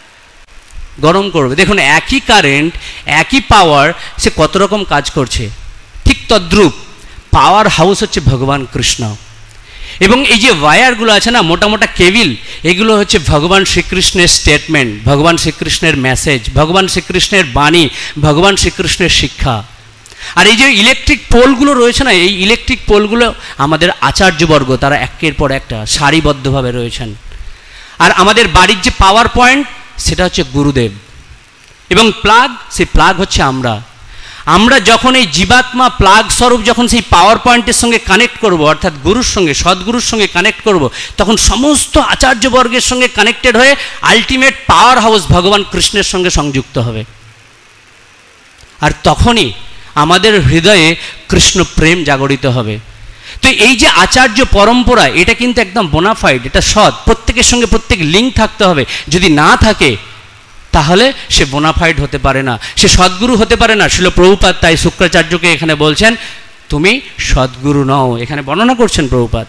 গরম করবে। দেখুন, একই কারেন্ট, একই পাওয়ার, সে কত রকম কাজ করছে। ঠিক তদ্রূপ পাওয়ার হাউস হচ্ছে ভগবান কৃষ্ণ। এবং এই যে ওয়্যারগুলো আছে না, মোটা মোটা কেবিল, এগুলো হচ্ছে ভগবান শ্রীকৃষ্ণের স্টেটমেন্ট, ভগবান শ্রীকৃষ্ণের মেসেজ, ভগবান শ্রীকৃষ্ণের বাণী, ভগবান শ্রীকৃষ্ণের শিক্ষা। আর এই যে ইলেকট্রিক পোলগুলো রয়েছে না, এই ইলেকট্রিক পোলগুলো আমাদের আচার্যবর্গ, তারা একের পর একটা সারিবদ্ধভাবে রয়েছেন। আর আমাদের বাড়ির যে পাওয়ার পয়েন্ট সেটা হচ্ছে গুরুদেব, এবং প্লাগ, সেই প্লাগ হচ্ছে আমরা যখন এই জীবাত্মা প্লাগ স্বরূপ যখন সেই পাওয়ার পয়েন্টের সঙ্গে কানেক্ট করব, অর্থাৎ গুরুর সঙ্গে, সদ্গুরুর সঙ্গে কানেক্ট করব, তখন সমস্ত আচার্যবর্গের সঙ্গে কানেক্টেড হয়ে আলটিমেট পাওয়ার হাউস ভগবান কৃষ্ণের সঙ্গে সংযুক্ত হবে। আর তখনই আমাদের হৃদয়ে কৃষ্ণ প্রেম জাগরিত হবে। তো এই যে আচার্য পরম্পরা, এটা কিন্তু একদম বোনাফাইড, এটা সৎ, প্রত্যেকের সঙ্গে প্রত্যেক লিঙ্ক থাকতে হবে। যদি না থাকে তাহলে সে বোনাফাইড হতে পারে না, সে সদ্গুরু হতে পারে না। শিল প্রভুপাদ তাই শুক্রাচার্যকে এখানে বলছেন তুমি সদ্গুরু নও, এখানে বর্ণনা করছেন প্রভুপাদ।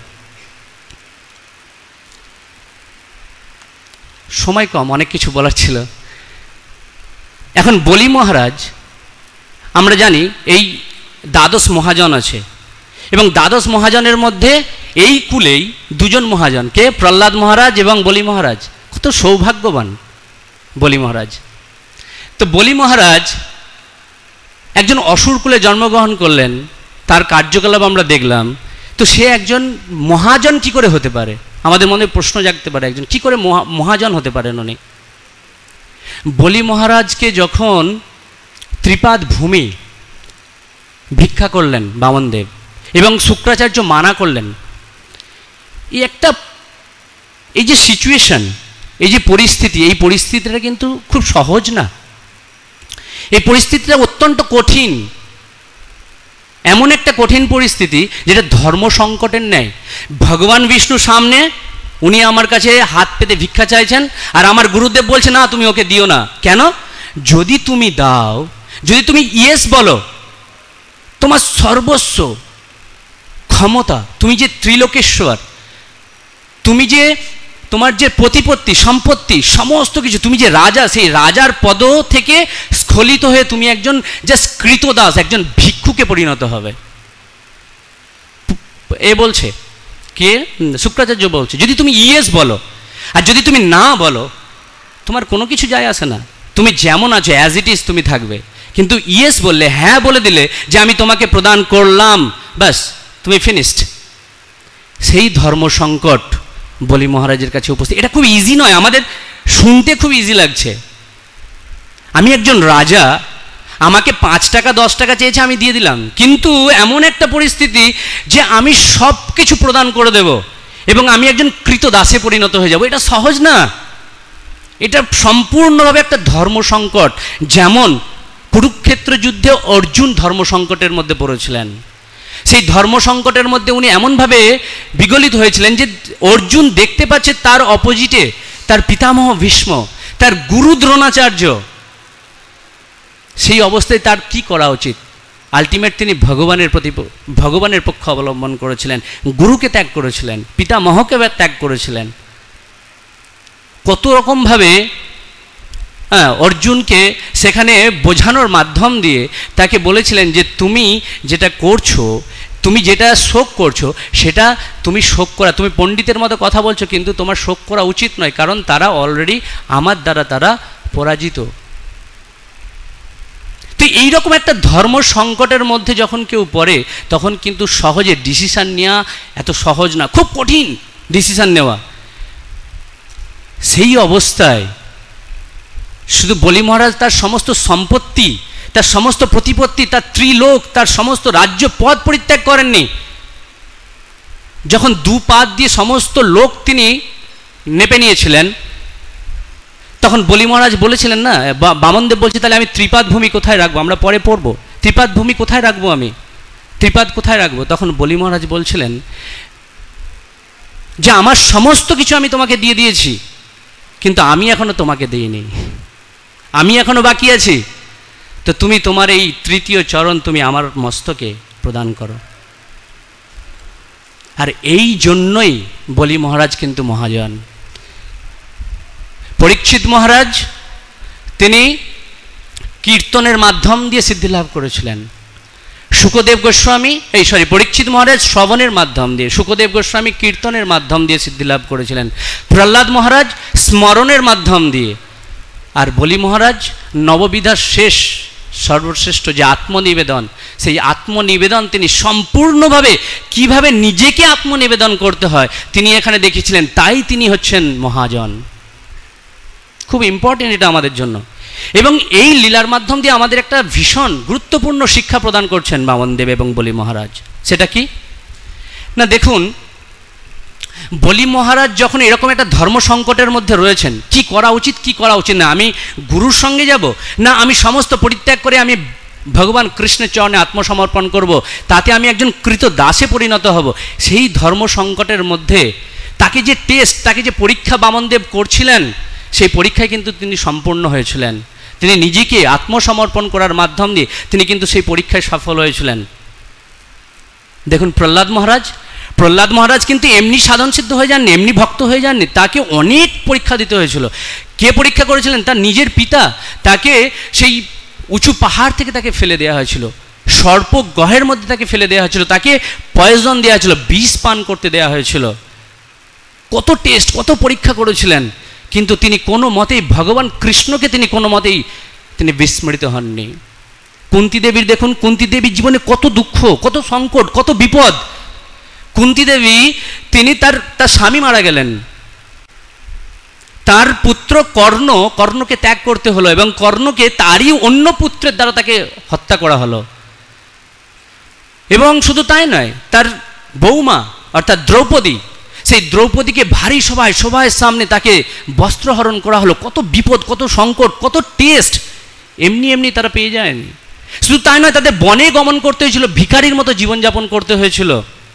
সময় কম, অনেক কিছু বলার ছিল। এখন বলি মহারাজ, আমরা জানি এই দ্বাদশ মহাজন আছে, এবং দ্বাদশ মহাজনের মধ্যে এই কুলেই দুজন মহাজন, কে? প্রহ্লাদ মহারাজ এবং বলি মহারাজ। কত সৌভাগ্যবান বলি মহারাজ। তো বলি মহারাজ একজন অসুর কুলে জন্মগ্রহণ করলেন, তার কার্যকলাপ আমরা দেখলাম। তো সে একজন মহাজন কি করে হতে পারে? আমাদের মনে প্রশ্ন জাগতে পারে, একজন কি করে মহাজন হতে পারেন উনি? বলি মহারাজকে যখন ত্রিপাদ ভূমি ভিক্ষা করলেন বামনদেব, এবং শুক্রাচার্য মানা করলেন, এই যে সিচুয়েশন, এই যে পরিস্থিতি, এই পরিস্থিতিটা কিন্তু খুব সহজ না। এই পরিস্থিতিটা অত্যন্ত কঠিন, এমন একটা কঠিন পরিস্থিতি যেটা ধর্ম সংকটের ন্যায়। ভগবান বিষ্ণু সামনে, উনি আমার কাছে হাত পেতে ভিক্ষা চাইছেন, আর আমার গুরুদেব বলছে না তুমি ওকে দিও না। কেন? যদি তুমি দাও, যদি তুমি ইয়েস বলো, তোমার সর্বস্ব ক্ষমতা, তুমি যে ত্রিলোকেশ্বর, তুমি যে তোমার যে প্রতিপত্তি সম্পত্তি সমস্ত কিছু, তুমি যে রাজা, সেই রাজার পদ থেকে স্খলিত হয়ে তুমি একজন জাস্ট কৃতদাস, একজন ভিক্ষুকে পরিণত হবে। এ বলছে কে? শুক্রাচার্য বলছে যদি তুমি ইয়েস বলো, আর যদি তুমি না বলো, তোমার কোনো কিছু যায় আসে না, তুমি যেমন আছো অ্যাজ ইট ইজ তুমি থাকবে। কিন্তু ইয়েস বললে, হ্যাঁ বলে দিলে যে আমি তোমাকে প্রদান করলাম, বাস তুমি ফিনিশড। সেই ধর্ম সংকট বলি মহারাজের কাছে উপস্থিত। এটা খুব ইজি নয়, আমাদের শুনতে খুব ইজি লাগছে। আমি একজন রাজা, আমাকে 5 টাকা 10 টাকা চেয়েছে, আমি দিয়ে দিলাম, কিন্তু এমন একটা পরিস্থিতি যে আমি সব কিছু প্রদান করে দেব এবং আমি একজন কৃতদাসে পরিণত হয়ে যাব। এটা সহজ না, এটা সম্পূর্ণভাবে একটা ধর্ম সংকট। যেমন কুরুক্ষেত্র যুদ্ধে অর্জুন ধর্ম সংকটের মধ্যে পড়েছিলেন, সেই ধর্ম সংকটের মধ্যে উনি এমনভাবে বিগলিত হয়েছিলেন যে অর্জুন দেখতে পাচ্ছে তার অপোজিটে তার পিতামহ ভীষ্ম, তার গুরু দ্রোণাচার্য। সেই অবস্থায় তার কি করা উচিত? আলটিমেট তিনি ভগবানের পক্ষ অবলম্বন করেছিলেন, গুরুকে ত্যাগ করেছিলেন, পিতামহকে ত্যাগ করেছিলেন। কত রকমভাবে অর্জুনকে সেখানে বোঝানোর মাধ্যম দিয়ে তাকে বলেছিলেন যে তুমি যেটা করছো, তুমি যেটা শোক করছো, সেটা তুমি শোক করা, তুমি পণ্ডিতের মতো কথা বলছো, কিন্তু তোমার শোক করা উচিত নয়, কারণ তারা অলরেডি আমার দ্বারা তারা পরাজিত। তো এইরকম একটা ধর্ম সংকটের মধ্যে যখন কেউ পড়ে, তখন কিন্তু সহজে ডিসিশান নেওয়া এত সহজ না, খুব কঠিন ডিসিশান নেওয়া। সেই অবস্থায় শুধু বলি মহারাজ তার সমস্ত সম্পত্তি, তার সমস্ত প্রতিপত্তি, তার ত্রিলোক, তার সমস্ত রাজ্য পদ পরিত্যাগ করেননি। যখন 2 পাদ দিয়ে সমস্ত লোক তিনি নেপে নিয়েছিলেন, তখন বলি মহারাজ বলেছিলেন না, বামনদেব বলছে তাহলে আমি ত্রিপাদ ভূমি কোথায় রাখবো? আমরা পরে পড়বো ত্রিপাদ ভূমি কোথায় রাখবো, আমি ত্রিপাদ কোথায় রাখবো? তখন বলি মহারাজ বলছিলেন যে আমার সমস্ত কিছু আমি তোমাকে দিয়ে দিয়েছি, কিন্তু আমি এখনো তোমাকে দিইনি, আমি এখনো বাকি আছি। তো তুমি তোমার এই তৃতীয় চরণ তুমি আমার মস্তকে প্রদান করো। আর এই জন্যই বলি মহারাজ কিন্তু মহাজন। পরীক্ষিত মহারাজ তিনি কীর্তনের মাধ্যম দিয়ে সিদ্ধি লাভ করেছিলেন। শুকদেব গোস্বামী পরীক্ষিত মহারাজ শ্রবণের মাধ্যম দিয়ে, শুকদেব গোস্বামী কীর্তনের মাধ্যম দিয়ে সিদ্ধি লাভ করেছিলেন। প্রহ্লাদ মহারাজ স্মরণের মাধ্যম দিয়ে, আর বলি মহারাজ নববিধার সর্বশ্রেষ্ঠ যে আত্মনিবেদন, সেই আত্মনিবেদন তিনি সম্পূর্ণভাবে কিভাবে নিজেকে আত্মনিবেদন করতে হয় তিনি এখানে দেখিয়েছিলেন, তাই তিনি হচ্ছেন মহাজন। খুব ইম্পর্টেন্ট এটা আমাদের জন্য। এবং এই লীলার মাধ্যম দিয়ে আমাদের একটা ভীষণ গুরুত্বপূর্ণ শিক্ষা প্রদান করছেন বামনদেব এবং বলি মহারাজ। সেটা কি না, দেখুন বলি মহারাজ যখন এরকম একটা ধর্ম সংকটের মধ্যে রয়েছেন, কি করা উচিত কি করা উচিত না, আমি গুরুর সঙ্গে যাব না আমি সমস্ত পরিত্যাগ করে আমি ভগবান কৃষ্ণের চরণে আত্মসমর্পণ করব, তাতে আমি একজন কৃত দাসে পরিণত হব, সেই ধর্ম সংকটের মধ্যে তাকে যে টেস্ট, তাকে যে পরীক্ষা বামনদেব করছিলেন, সেই পরীক্ষায় কিন্তু তিনি সম্পূর্ণ হয়েছিলেন। তিনি নিজেকে আত্মসমর্পণ করার মাধ্যম দিয়ে তিনি কিন্তু সেই পরীক্ষায় সফল হয়েছিলেন। দেখুন প্রহ্লাদ মহারাজ কিন্তু এমনি সাধন সিদ্ধ হয়ে যাননি, এমনি ভক্ত হয়ে যাননি, তাকে অনেক পরীক্ষা দিতে হয়েছিল। কে পরীক্ষা করেছিলেন? তার নিজের পিতা। তাকে সেই উঁচু পাহাড় থেকে তাকে ফেলে দেওয়া হয়েছিল, সর্প গহের মধ্যে তাকে ফেলে দেওয়া হয়েছিল, তাকে পয়জন দেওয়া হয়েছিল, বিষ পান করতে দেওয়া হয়েছিল। কত টেস্ট, কত পরীক্ষা করেছিলেন, কিন্তু তিনি কোনো মতেই ভগবান কৃষ্ণকে তিনি বিস্মৃত হননি। কুন্তী দেবীর দেখুন, কুন্তী দেবীর জীবনে কত দুঃখ, কত সংকট, কত বিপদ। কুন্তী দেবী তিনি তার স্বামী মারা গেলেন, তার পুত্র কর্ণকে ত্যাগ করতে হলো এবং কর্ণকে তারই অন্য পুত্রের দ্বারা তাকে হত্যা করা হলো। এবং শুধু তাই নয়, তার বৌমা অর্থাৎ দ্রৌপদী, সেই দ্রৌপদীকে ভারী সভায় সামনে তাকে বস্ত্রহরণ করা হলো। কত বিপদ, কত সংকট, কত টেস্ট এমনি তারা পেয়ে যায়নি। শুধু তাই নয়, তাদের বনে গমন করতে হয়েছিল, ভিখারির মতো জীবনযাপন করতে হয়েছিল।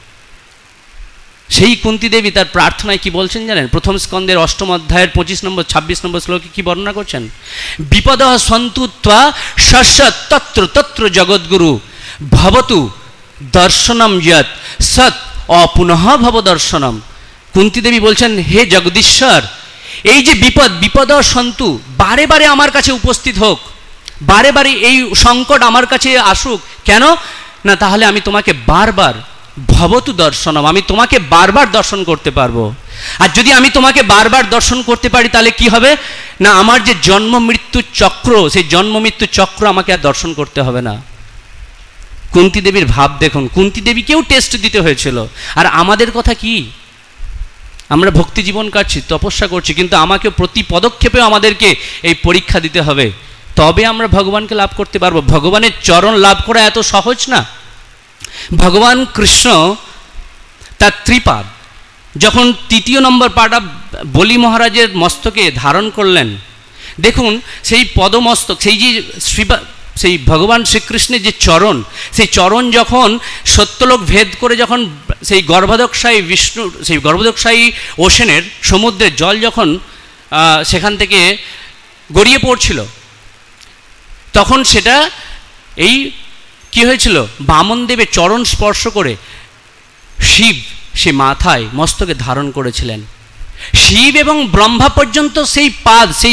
সেই কুন্তী দেবী তার প্রার্থনায় কি বলছেন জানেন? প্রথম স্কন্দের 8ম অধ্যায়ের 25 নম্বর 26 নম্বর শ্লোকে কি বর্ণনা করছেন? বিপদ সন্তু ত্বা শস্যৎ তত্র জগদ্গুরু ভবতু দর্শনম যৎ সৎ অপুনঃ ভব দর্শনম। কুন্তী দেবী বলছেন, হে জগদীশ্বর, এই যে বিপদ সন্তু বারে বারে আমার কাছে উপস্থিত হোক, বারে বারে এই সংকট আমার কাছে আসুক, কেন না তাহলে আমি তোমাকে বারবার ভবতু দর্শনম, আমি তোমাকে বারবার দর্শন করতে পারবো। আর যদি আমি তোমাকে বারবার দর্শন করতে পারি তাহলে কি হবে না, আমার যে জন্ম মৃত্যু চক্র, সেই জন্ম মৃত্যু চক্র আমাকে আর দর্শন করতে হবে না। কুন্তী দেবীর ভাব দেখুন, কুন্তী দেবীকেও টেস্ট দিতে হয়েছিল। আর আমাদের কথা কি? আমরা ভক্তি জীবন কাটছি, তপস্যা করছি, কিন্তু আমাকে প্রতি পদক্ষেপেও আমাদেরকে এই পরীক্ষা দিতে হবে, তবে আমরা ভগবানকে লাভ করতে পারবো। ভগবানের চরণ লাভ করা এত সহজ না। ভগবান কৃষ্ণ তার ত্রিপাদ যখন 3য় নম্বর পাটা বলি মহারাজের মস্তকে ধারণ করলেন, দেখুন সেই পদমস্তক, সেই ভগবান শ্রীকৃষ্ণের যে চরণ, সেই চরণ যখন সত্যলোক ভেদ করে যখন সেই গর্ভদক্ষায়ী ওশেনের সমুদ্রের জল যখন সেখান থেকে গড়িয়ে পড়ছিল, তখন সেটা এই কি হয়েছিল, বামনদেবের চরণ স্পর্শ করে শিব সে মাথায় মস্তকে ধারণ করেছিলেন। শিব এবং ব্রহ্মা পর্যন্ত সেই পাদ, সেই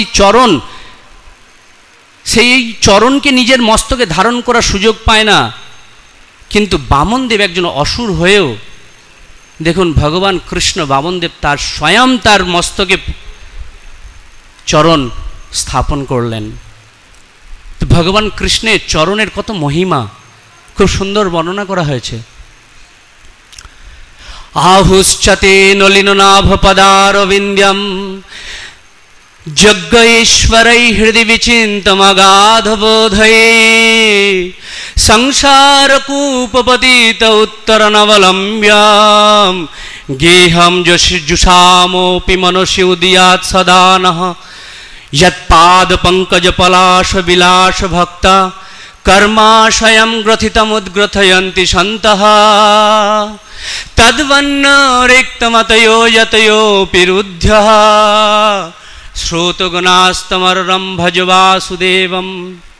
চরণকে নিজের মস্তকে ধারণ করার সুযোগ পায় না, কিন্তু বামনদেব একজন অসুর হয়েও দেখুন ভগবান কৃষ্ণ বামনদেব তার স্বয়ং তার মস্তকে চরণ স্থাপন করলেন। তো ভগবান কৃষ্ণের চরণের কত মহিমা খুব সুন্দর বর্ণনা করা হয়েছে। আহুশ্চতে নলিননাভ পদারবিন্দ্যম যজ্ঞৈশ্বরৈ হৃদি বিচিন্তমগাধবোধয়ে সংসারকূপপতিত উত্তরনবলম্ব্যাম গেহম জুষামোপি মনসি উদীয়াৎ সদা নঃ যৎপাদ পঙ্কজ পলাশ বিলাস ভক্তা কর্মাশয়ম গ্রথিতমুদ্গ্রথয়ন্তি সন্তঃ তদ্বন্ন রিক্তমতয়ো যতয়োপি রুধ্যঃ শ্রোতগুণাস্তমররম ভজ বাসুদেবম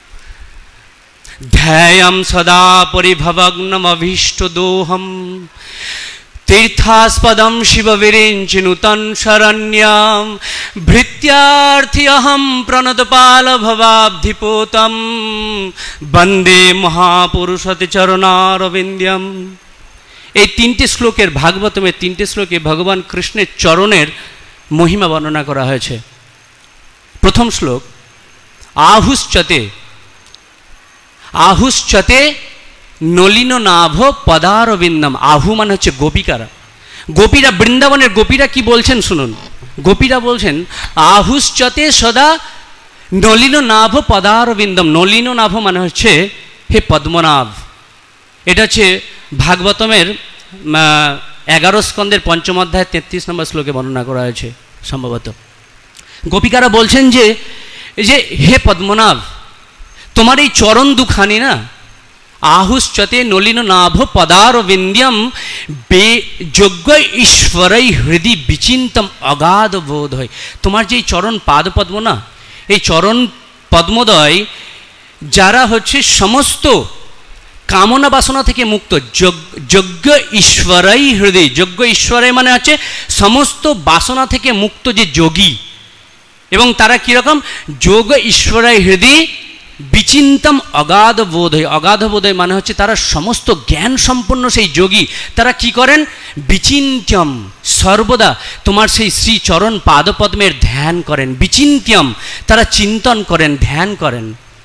ধ্যায়ম সদা পরিভবগ্নমভীষ্টদোহম तीर्थास्पदं शिवविरिञ्चिनुतं शरण्यां भृत्यार्थी अहं प्रणतपालभवाब्धिपोतं वन्दे महापुरुषति चरणारविन्द्यम। এই 3টে শ্লোকের ভাগবতমের 3টে শ্লোকে ভগবান কৃষ্ণের চরণের মহিমা বর্ণনা করা হয়েছে। প্রথম শ্লোক, আহুশ্চতে নলিন নাভ পদারবিন্দম। আহু মানে হচ্ছে গোপিকারা, গোপীরা, বৃন্দাবনের গোপীরা কি বলছেন শুনুন। গোপীরা বলছেন আহুশ্চতে সদা নলিন নাভ পদারবিন্দম। নলিন নাভ মানে হচ্ছে হে পদ্মনাভ। এটা হচ্ছে ভাগবতমের 11 স্কন্দের 5ম অধ্যায় 33 নম্বর শ্লোকে বর্ণনা করা হয়েছে সম্ভবত। গোপিকারা বলছেন যে হে পদ্মনাভ, তোমার এই চরণ দুখানি না, আহুশ্চতে নলিন নাভ পদারবিন্দ্যম বে যোগ্য ঈশ্বরই হৃদি বিচিন্তম অগাধ বোধ হয়। তোমার যে চরণ পাদপদ্ম না, এই চরণ পদ্মদয় যারা হচ্ছে সমস্ত কামনা বাসনা থেকে মুক্ত, যোগ্য ঈশ্বরই হৃদয়। যোগ্য ঈশ্বরই মানে হচ্ছে সমস্ত বাসনা থেকে মুক্ত যে যোগী, এবং তারা কীরকম? যোগ ঈশ্বরই হৃদয় বিচিন্তম অগাধ বোধয়। অগাধ বোধয় মানে হচ্ছে তারা সমস্ত জ্ঞান সম্পন্ন সেই যোগী। তারা কি করেন? বিচিন্ত্যম, সর্বদা তোমার সেই শ্রী চরণ পাদপদ্মের ধ্যান করেন। বিচিন্ত্যম, তারা চিন্তন করেন, ধ্যান করেন।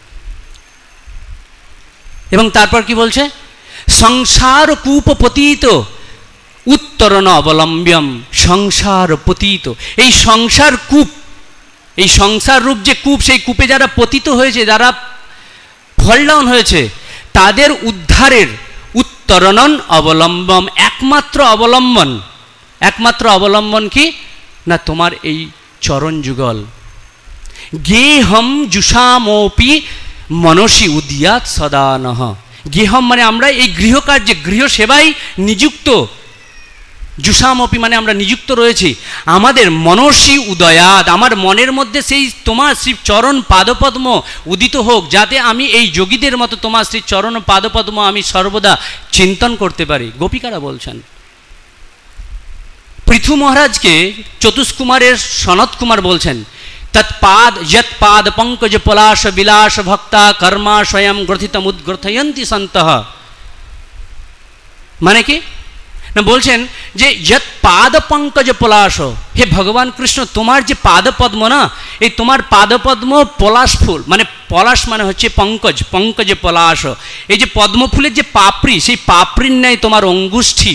এবং তারপর কি বলছে? সংসার কূপ পতিত উত্তরণ অবলম্ব্যম। সংসার পতিত, এই সংসার কূপ, এই সংসার রূপ যে কূপ, সেই কূপে যারা পতিত হয়েছে, যারা ফল ডাউন হয়েছে, তাদের উদ্ধারের উত্তরণন অবলম্বন, একমাত্র অবলম্বন, একমাত্র অবলম্বন কি না? তোমার এই চরণ যুগল। গেহম জুষামোপি মনসি উদিয়াত সদা নহ। গেহম মানে আমরা এই গৃহকার্যে, গৃহ সেবায় নিযুক্ত। জুষামপি মানে আমরা নিযুক্ত রয়েছি। আমাদের মনসি উদয়াদ, আমার মনের মধ্যে সেই তোমার শ্রী চরণ পাদপদ্ম উদিত হোক, যাতে আমি এই যোগীদের মতো তোমার শ্রী চরণ পাদপদ্ম আমি সর্বদা চিন্তন করতে পারি। গোপিকারা বলছেন। পৃথু মহারাজকে চতুষ্কুমারের সনত কুমার বলছেন তৎপাদ যৎপাদ পঙ্কজ পলাশ বিলাস ভক্তা কর্মা স্বয়ং গ্রথিতম উদ্গ্রথয়ন্তি সন্তঃ। মানে কি না? বলছেন যে যৎ পাদ পঙ্কজ পলাশ, হে ভগবান কৃষ্ণ, তোমার যে পাদপদ্ম না, এই তোমার পাদপদ্ম পলাশ ফুল, মানে পলাশ মানে হচ্ছে পঙ্কজ, পঙ্কজ পলাশ। এই যে পদ্ম ফুলের যে পাপড়ি, সেই পাপড়ির ন্যায় তোমার অঙ্গুষ্ঠী।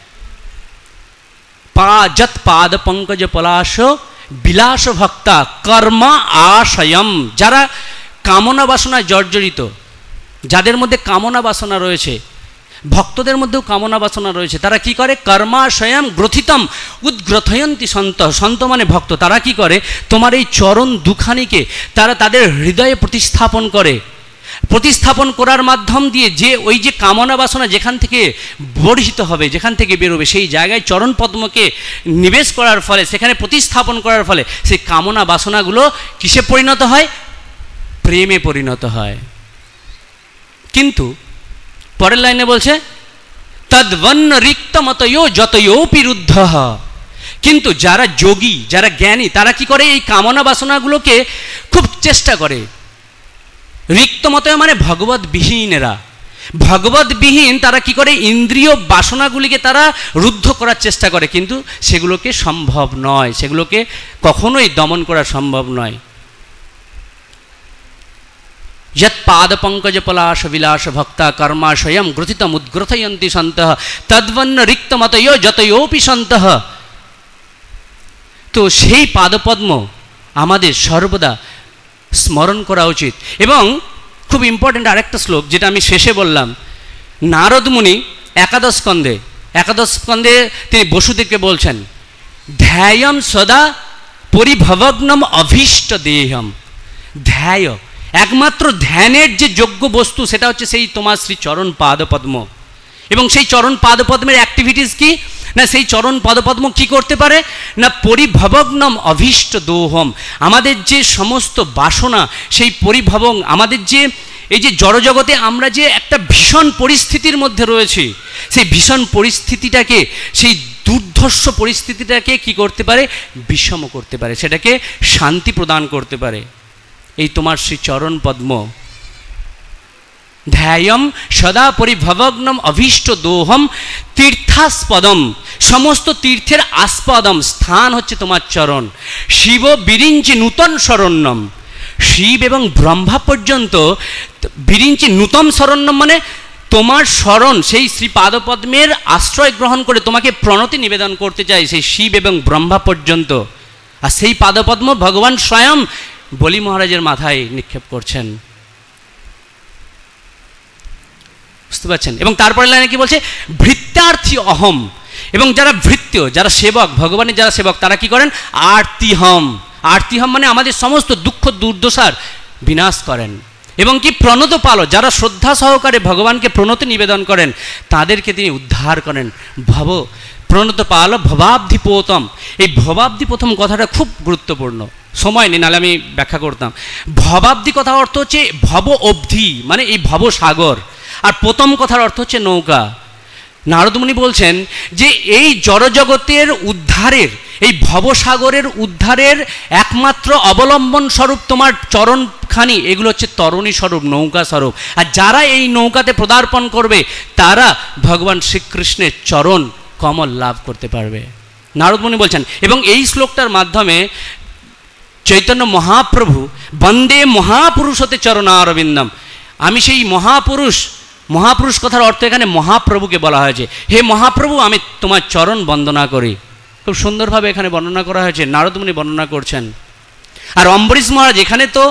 যৎ পাদ পঙ্কজ পলাশ বিলাস ভক্তা কর্মা আশয়ম, যারা কামনা বাসনায় জর্জরিত, যাদের মধ্যে কামনা বাসনা রয়েছে, ভক্তদের মধ্যেও কামনা বাসনা রয়েছে, তারা কি করে? কর্মা স্বয়ং গ্রথিতম উদ্গ্রথয়ন্তি সন্ত। সন্ত মানে ভক্ত। তারা কি করে? তোমার এই চরণ দুখানিকে তারা তাদের হৃদয়ে প্রতিস্থাপন করে। প্রতিস্থাপন করার মাধ্যম দিয়ে যে ওই যে কামনা বাসনা যেখান থেকে বর্ধিত হবে, যেখান থেকে বেরোবে, সেই জায়গায় চরণ পদ্মকে নিবেশ করার ফলে, সেখানে প্রতিস্থাপন করার ফলে সেই কামনা বাসনাগুলো কিসে পরিণত হয়? প্রেমে পরিণত হয়। কিন্তু পরের লাইনে বলছে তদ্বন্ন রিক্তমতয়ো যতয়োপি রুদ্ধ। কিন্তু যারা যোগী, যারা জ্ঞানী, তারা কি করে? এই কামনা বাসনাগুলোকে খুব চেষ্টা করে। রিক্তমতয় মানে ভগবদ্বিহীনেরা, ভগবদ্বিহীন তারা কি করে? ইন্দ্রিয় বাসনাগুলিকে তারা রুদ্ধ করার চেষ্টা করে, কিন্তু সেগুলোকে সম্ভব নয়, সেগুলোকে কখনোই দমন করা সম্ভব নয়। যৎ পাদ পঙ্কজ পলাশ বিলাস ভক্তা কর্মা স্বয়ং গ্রথিতম উদ্গ্রথয়ন্তি সন্তঃ তদ্বন্ন রিক্তমতয়ো যতয়োপি সন্তঃ। তো সেই পাদপদ্ম আমাদের সর্বদা স্মরণ করা উচিত। এবং খুব ইম্পর্ট্যান্ট আরেকটা শ্লোক, যেটা আমি শেষে বললাম, নারদ মুনি একাদশ স্কন্ধে তিনি বসুদেবকে বলছেন ধ্যায়ম সদা পরিভবগ্নম অভীষ্ট দেহম। ধ্যায়, একমাত্র ধ্যানের যে যোগ্য বস্তু, সেটা হচ্ছে সেই তোমার শ্রী চরণ পাদপদ্ম। এবং সেই চরণ পাদপদ্মের অ্যাক্টিভিটিস কি না? সেই চরণ পাদপদ্ম কি করতে পারে না? পরিভবগ্নম অভীষ্ট দোহম। আমাদের যে সমস্ত বাসনা, সেই পরিভবং, আমাদের যে এই যে জড়জগতে আমরা যে একটা ভীষণ পরিস্থিতির মধ্যে রয়েছি, সেই ভীষণ পরিস্থিতিটাকে, সেই দুর্ধর্ষ পরিস্থিতিটাকে কি করতে পারে? বিষম করতে পারে, সেটাকে শান্তি প্রদান করতে পারে এই তোমার শ্রী চরণ পদ্ম। ধ্যায়ম সদা পরিভবগ্নম অভীষ্ট দোহম তীর্থাস্পদম। সমস্ত তীর্থের আস্পদম, স্থান হচ্ছে তোমার চরণ। শিব বিরিঞ্চি নূতন শরণ্যম। শিব এবং ব্রহ্মা পর্যন্ত বিরিঞ্চি নূতন শরণ্যম মানে তোমার স্মরণ, সেই শ্রী পাদপদ্মের আশ্রয় গ্রহণ করে তোমাকে প্রণতি নিবেদন করতে চাই সেই শিব এবং ব্রহ্মা পর্যন্ত। আর সেই পাদপদ্ম ভগবান স্বয়ং বলি মহারাজের মাথায় নিক্ষেপ করছেন, বুঝতে পারছেন? এবং তারপরে লাইনে কি বলছে? ভৃত্যার্থী অহম। এবং যারা ভৃত্য, যারা সেবক, ভগবানের যারা সেবক, তারা কি করেন? আর্তিহম। আর্তিহম মানে আমাদের সমস্ত দুঃখ দুর্দশার বিনাশ করেন। এবং কি প্রণত পালো, যারা শ্রদ্ধা সহকারে ভগবানকে প্রণতি নিবেদন করেন তাদেরকে তিনি উদ্ধার করেন। ভব প্রণত পালো ভবাব্ধি পোতম। এই ভবাব্ধি প্রথম কথাটা খুব গুরুত্বপূর্ণ, সময় নেই নাহলে আমি ব্যাখ্যা করতাম। ভবাব্ধি কথার অর্থ হচ্ছে ভব অবধি, মানে এই ভব সাগর। আর প্রথম কথার অর্থ হচ্ছে নৌকা। নারদমুনি বলছেন যে এই জড়জগতের উদ্ধারের, এই ভবসাগরের উদ্ধারের একমাত্র অবলম্বন স্বরূপ তোমার চরণখানি, এগুলো হচ্ছে তরণী স্বরূপ, নৌকা স্বরূপ। আর যারা এই নৌকাতে পদার্পণ করবে তারা ভগবান শ্রীকৃষ্ণের চরণ কমল লাভ করতে পারবে, নারদমুনি বলছেন। এবং এই শ্লোকটার মাধ্যমে চৈতন্য মহাপ্রভু বন্দে মহাপুরুষ হতে চরণারবিন্দম, আমি সেই মহাপুরুষ, মহাপুরুষ কথার অর্থ এখানে মহাপ্রভুকে বলা হয়েছে। হে মহাপ্রভু, আমি তোমার চরণ বন্দনা করি। খুব সুন্দরভাবে এখানে বর্ণনা করা হয়েছে, নারদমুনি বর্ণনা করছেন। আর অম্বরীশ মহারাজ, এখানে তো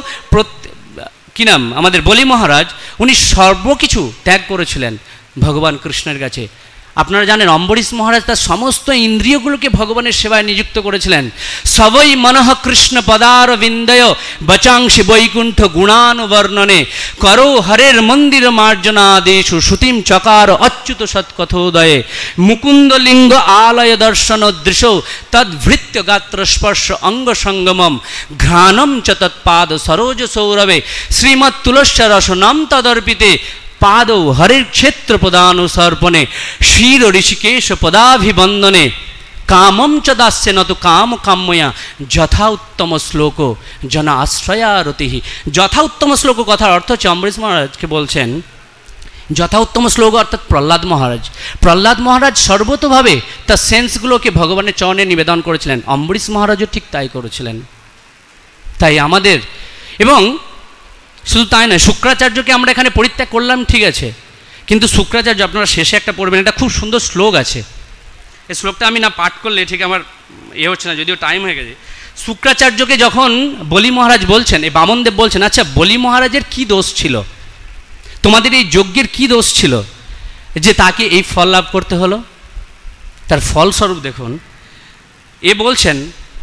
কি নাম, আমাদের বলি মহারাজ, উনি সর্বকিছু ত্যাগ করেছিলেন ভগবান কৃষ্ণের কাছে। আপনারা জানেন অম্বরীশ মহারাজ তার সমস্ত ইন্দ্রিয়গুলোকে ভগবানের সেবায় নিযুক্ত করেছিলেন। সবই মনঃ কৃষ্ণ পদার বিন্দয় বচাংশি বৈকুণ্ঠ গুণানুবর্ণনে করো হরের মন্দির মার্জনাদেশু শ্রুতিম চকার অচ্যুত সৎকথোদয়ে মুকুন্দ লিঙ্গ আলয় দর্শন দৃশ তদ্ভৃত্য গাত্র স্পর্শ অঙ্গ সঙ্গমম ঘ্রাণম চ তৎপাদ সরোজ সৌরভে শ্রীমৎ তুলস্য রসনম তদর্পিতে পাদৌ হরির ক্ষেত্র পদানুসর্পণে শির ঋষিকেশ পদাভিবন্দনে কামম চ দাস্যে নত কাম কাম্যয়া যথা উত্তম শ্লোক জন আশ্রয়ারতি। যথা উত্তম শ্লোক কথার অর্থ হচ্ছে, অম্বরীশ মহারাজকে বলছেন যথা উত্তম শ্লোক অর্থাৎ প্রহ্লাদ মহারাজ। প্রহ্লাদ মহারাজ সর্বতোভাবে তার সেন্সগুলোকে ভগবানের চরণে নিবেদন করেছিলেন, অম্বরীশ মহারাজও ঠিক তাই করেছিলেন। তাই আমাদের, এবং শুধু তাই নয়, শুক্রাচার্যকে আমরা এখানে পরিত্যাগ করলাম ঠিক আছে, কিন্তু শুক্রাচার্য আপনারা শেষে একটা পড়বেন, এটা খুব সুন্দর শ্লোক আছে। এই শ্লোকটা আমি না পাঠ করলে ঠিক আমার হচ্ছে না, যদিও টাইম হয়ে গেছে। শুক্রাচার্যকে যখন বলি মহারাজ বলছেন, এই বামনদেব বলছেন, আচ্ছা বলি মহারাজের কি দোষ ছিল, তোমাদের এই যজ্ঞের কি দোষ ছিল যে তাকে এই ফল লাভ করতে হলো? তার ফলস্বরূপ দেখুন, এ বলছেন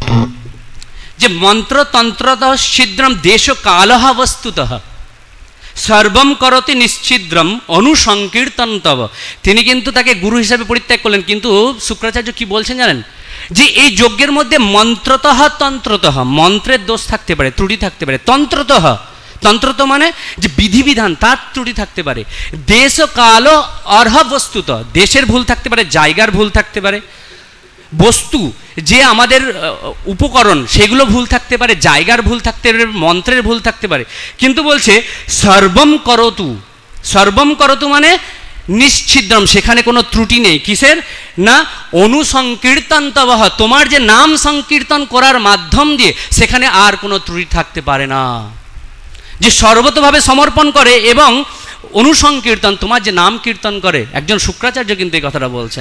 যে মন্ত্রতন্ত্রত ছিদ্রম দেশ কালহ বস্তুতঃ সর্বম করতি নিশ্ছিদ্রম অনুসংকীর্তন তব। তিনি কিন্তু তাকে গুরু হিসাবে পরিত্যাগ করলেন, কিন্তু শুক্রাচার্য কি বলছেন জানেন? যে এই যজ্ঞের মধ্যে মন্ত্রতঃ তন্ত্রতঃ, মন্ত্রের দোষ থাকতে পারে, ত্রুটি থাকতে পারে। তন্ত্রতঃ, তন্ত্রত মানে যে বিধিবিধান, তার ত্রুটি থাকতে পারে। দেশ কাল অর্হ বস্তুত, দেশের ভুল থাকতে পারে, জায়গার ভুল থাকতে পারে, বস্তু যে আমাদের উপকরণ সেগুলো ভুল থাকতে পারে, জায়গার ভুল থাকতে পারে, মন্ত্রের ভুল থাকতে পারে। কিন্তু বলছে সর্বম করতু, সর্বম করতু মানে নিশ্ছিদ্রম, সেখানে কোনো ত্রুটি নেই। কিসের না? অনুসংকীর্তন তবহ, তোমার যে নাম সংকীর্তন করার মাধ্যম দিয়ে সেখানে আর কোনো ত্রুটি থাকতে পারে না। যে সর্বতভাবে সমর্পণ করে এবং অনুসংকীর্তন, তোমার যে নাম কীর্তন করে, একজন শুক্রাচার্য কিন্তু এই কথাটা বলছেন।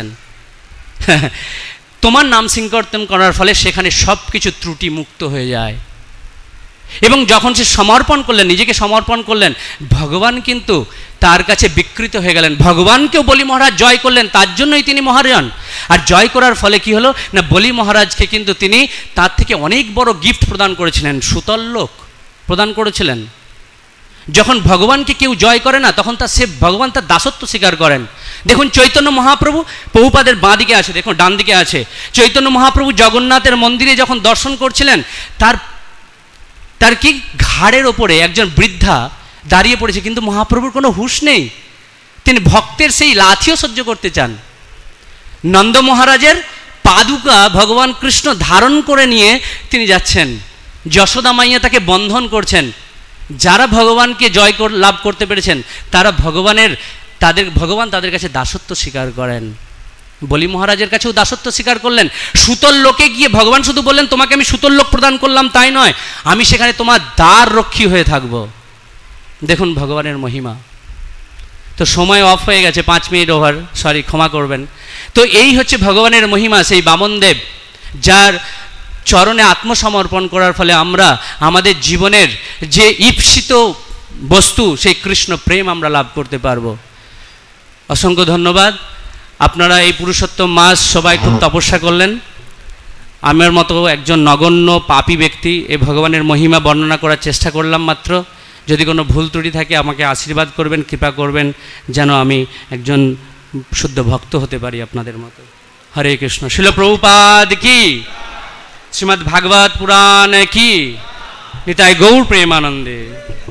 তোমার নাম সংকীর্তন করার ফলে সেখানে সব কিছু ত্রুটি মুক্ত হয়ে যায়। এবং যখন সে সমর্পণ করলেন, নিজেকে সমর্পণ করলেন, ভগবান কিন্তু তার কাছে বিকৃত হয়ে গেলেন। ভগবানকেও বলি মহারাজ জয় করলেন, তার জন্যই তিনি মহারাজ। আর জয় করার ফলে কি হলো না, বলি মহারাজকে কিন্তু তিনি তার থেকে অনেক বড় গিফট প্রদান করেছিলেন, সুতল্লোক প্রদান করেছিলেন। যখন ভগবানকে কেউ জয় করে না, তখন ভগবান তার দাসত্ব স্বীকার করেন। দেখুন চৈতন্য মহাপ্রভু প্রভুপাদের বাঁ দিকে আছে, দেখুন ডান দিকে আছে। চৈতন্য মহাপ্রভু জগন্নাথের মন্দিরে যখন দর্শন করছিলেন, তার কি ঘাড়ের ওপরে একজন বৃদ্ধা দাঁড়িয়ে পড়েছে, কিন্তু মহাপ্রভুর কোনো হুঁশ নেই। তিনি ভক্তের সেই লাথিও সহ্য করতে চান। নন্দ মহারাজের পাদুকা ভগবান কৃষ্ণ ধারণ করে নিয়ে তিনি যাচ্ছেন, যশোদা মাইয়া তাকে বন্ধন করছেন। যারা ভগবানকে জয় লাভ করতে পেরেছেন তারা ভগবান তাদের কাছে দাসত্ব স্বীকার করেন। বলি মহারাজের কাছেও দাসত্ব স্বীকার করলেন। সুতল লোকে গিয়ে ভগবান শুধু বললেন, তোমাকে আমি সুতল লোক প্রদান করলাম তাই নয়, আমি সেখানে তোমার দ্বার রক্ষী হয়ে থাকব। দেখুন ভগবানের মহিমা। তো সময় অফ হয়ে গেছে, 5 মিনিট ওভার, সরি, ক্ষমা করবেন। তো এই হচ্ছে ভগবানের মহিমা, সেই বামনদেব যার চরণে আত্মসমর্পণ করার ফলে আমরা আমাদের জীবনের যে ঈপ্সিত বস্তু সেই কৃষ্ণ প্রেম আমরা লাভ করতে পারবো। অসংখ্য ধন্যবাদ। আপনারা এই পুরুষোত্তম মাস সবাই খুব তপস্যা করলেন। আমার মতো একজন নগণ্য পাপী ব্যক্তি এই ভগবানের মহিমা বর্ণনা করার চেষ্টা করলাম মাত্র। যদি কোনো ভুল ত্রুটি থাকে আমাকে আশীর্বাদ করবেন, কৃপা করবেন, যেন আমি একজন শুদ্ধ ভক্ত হতে পারি আপনাদের মতো। হরে কৃষ্ণ। শিল প্রভুপাদ কি, শ্রীমদ্ ভাগবত পুরাণ কি, নিতাই গৌর প্রেমানন্দে।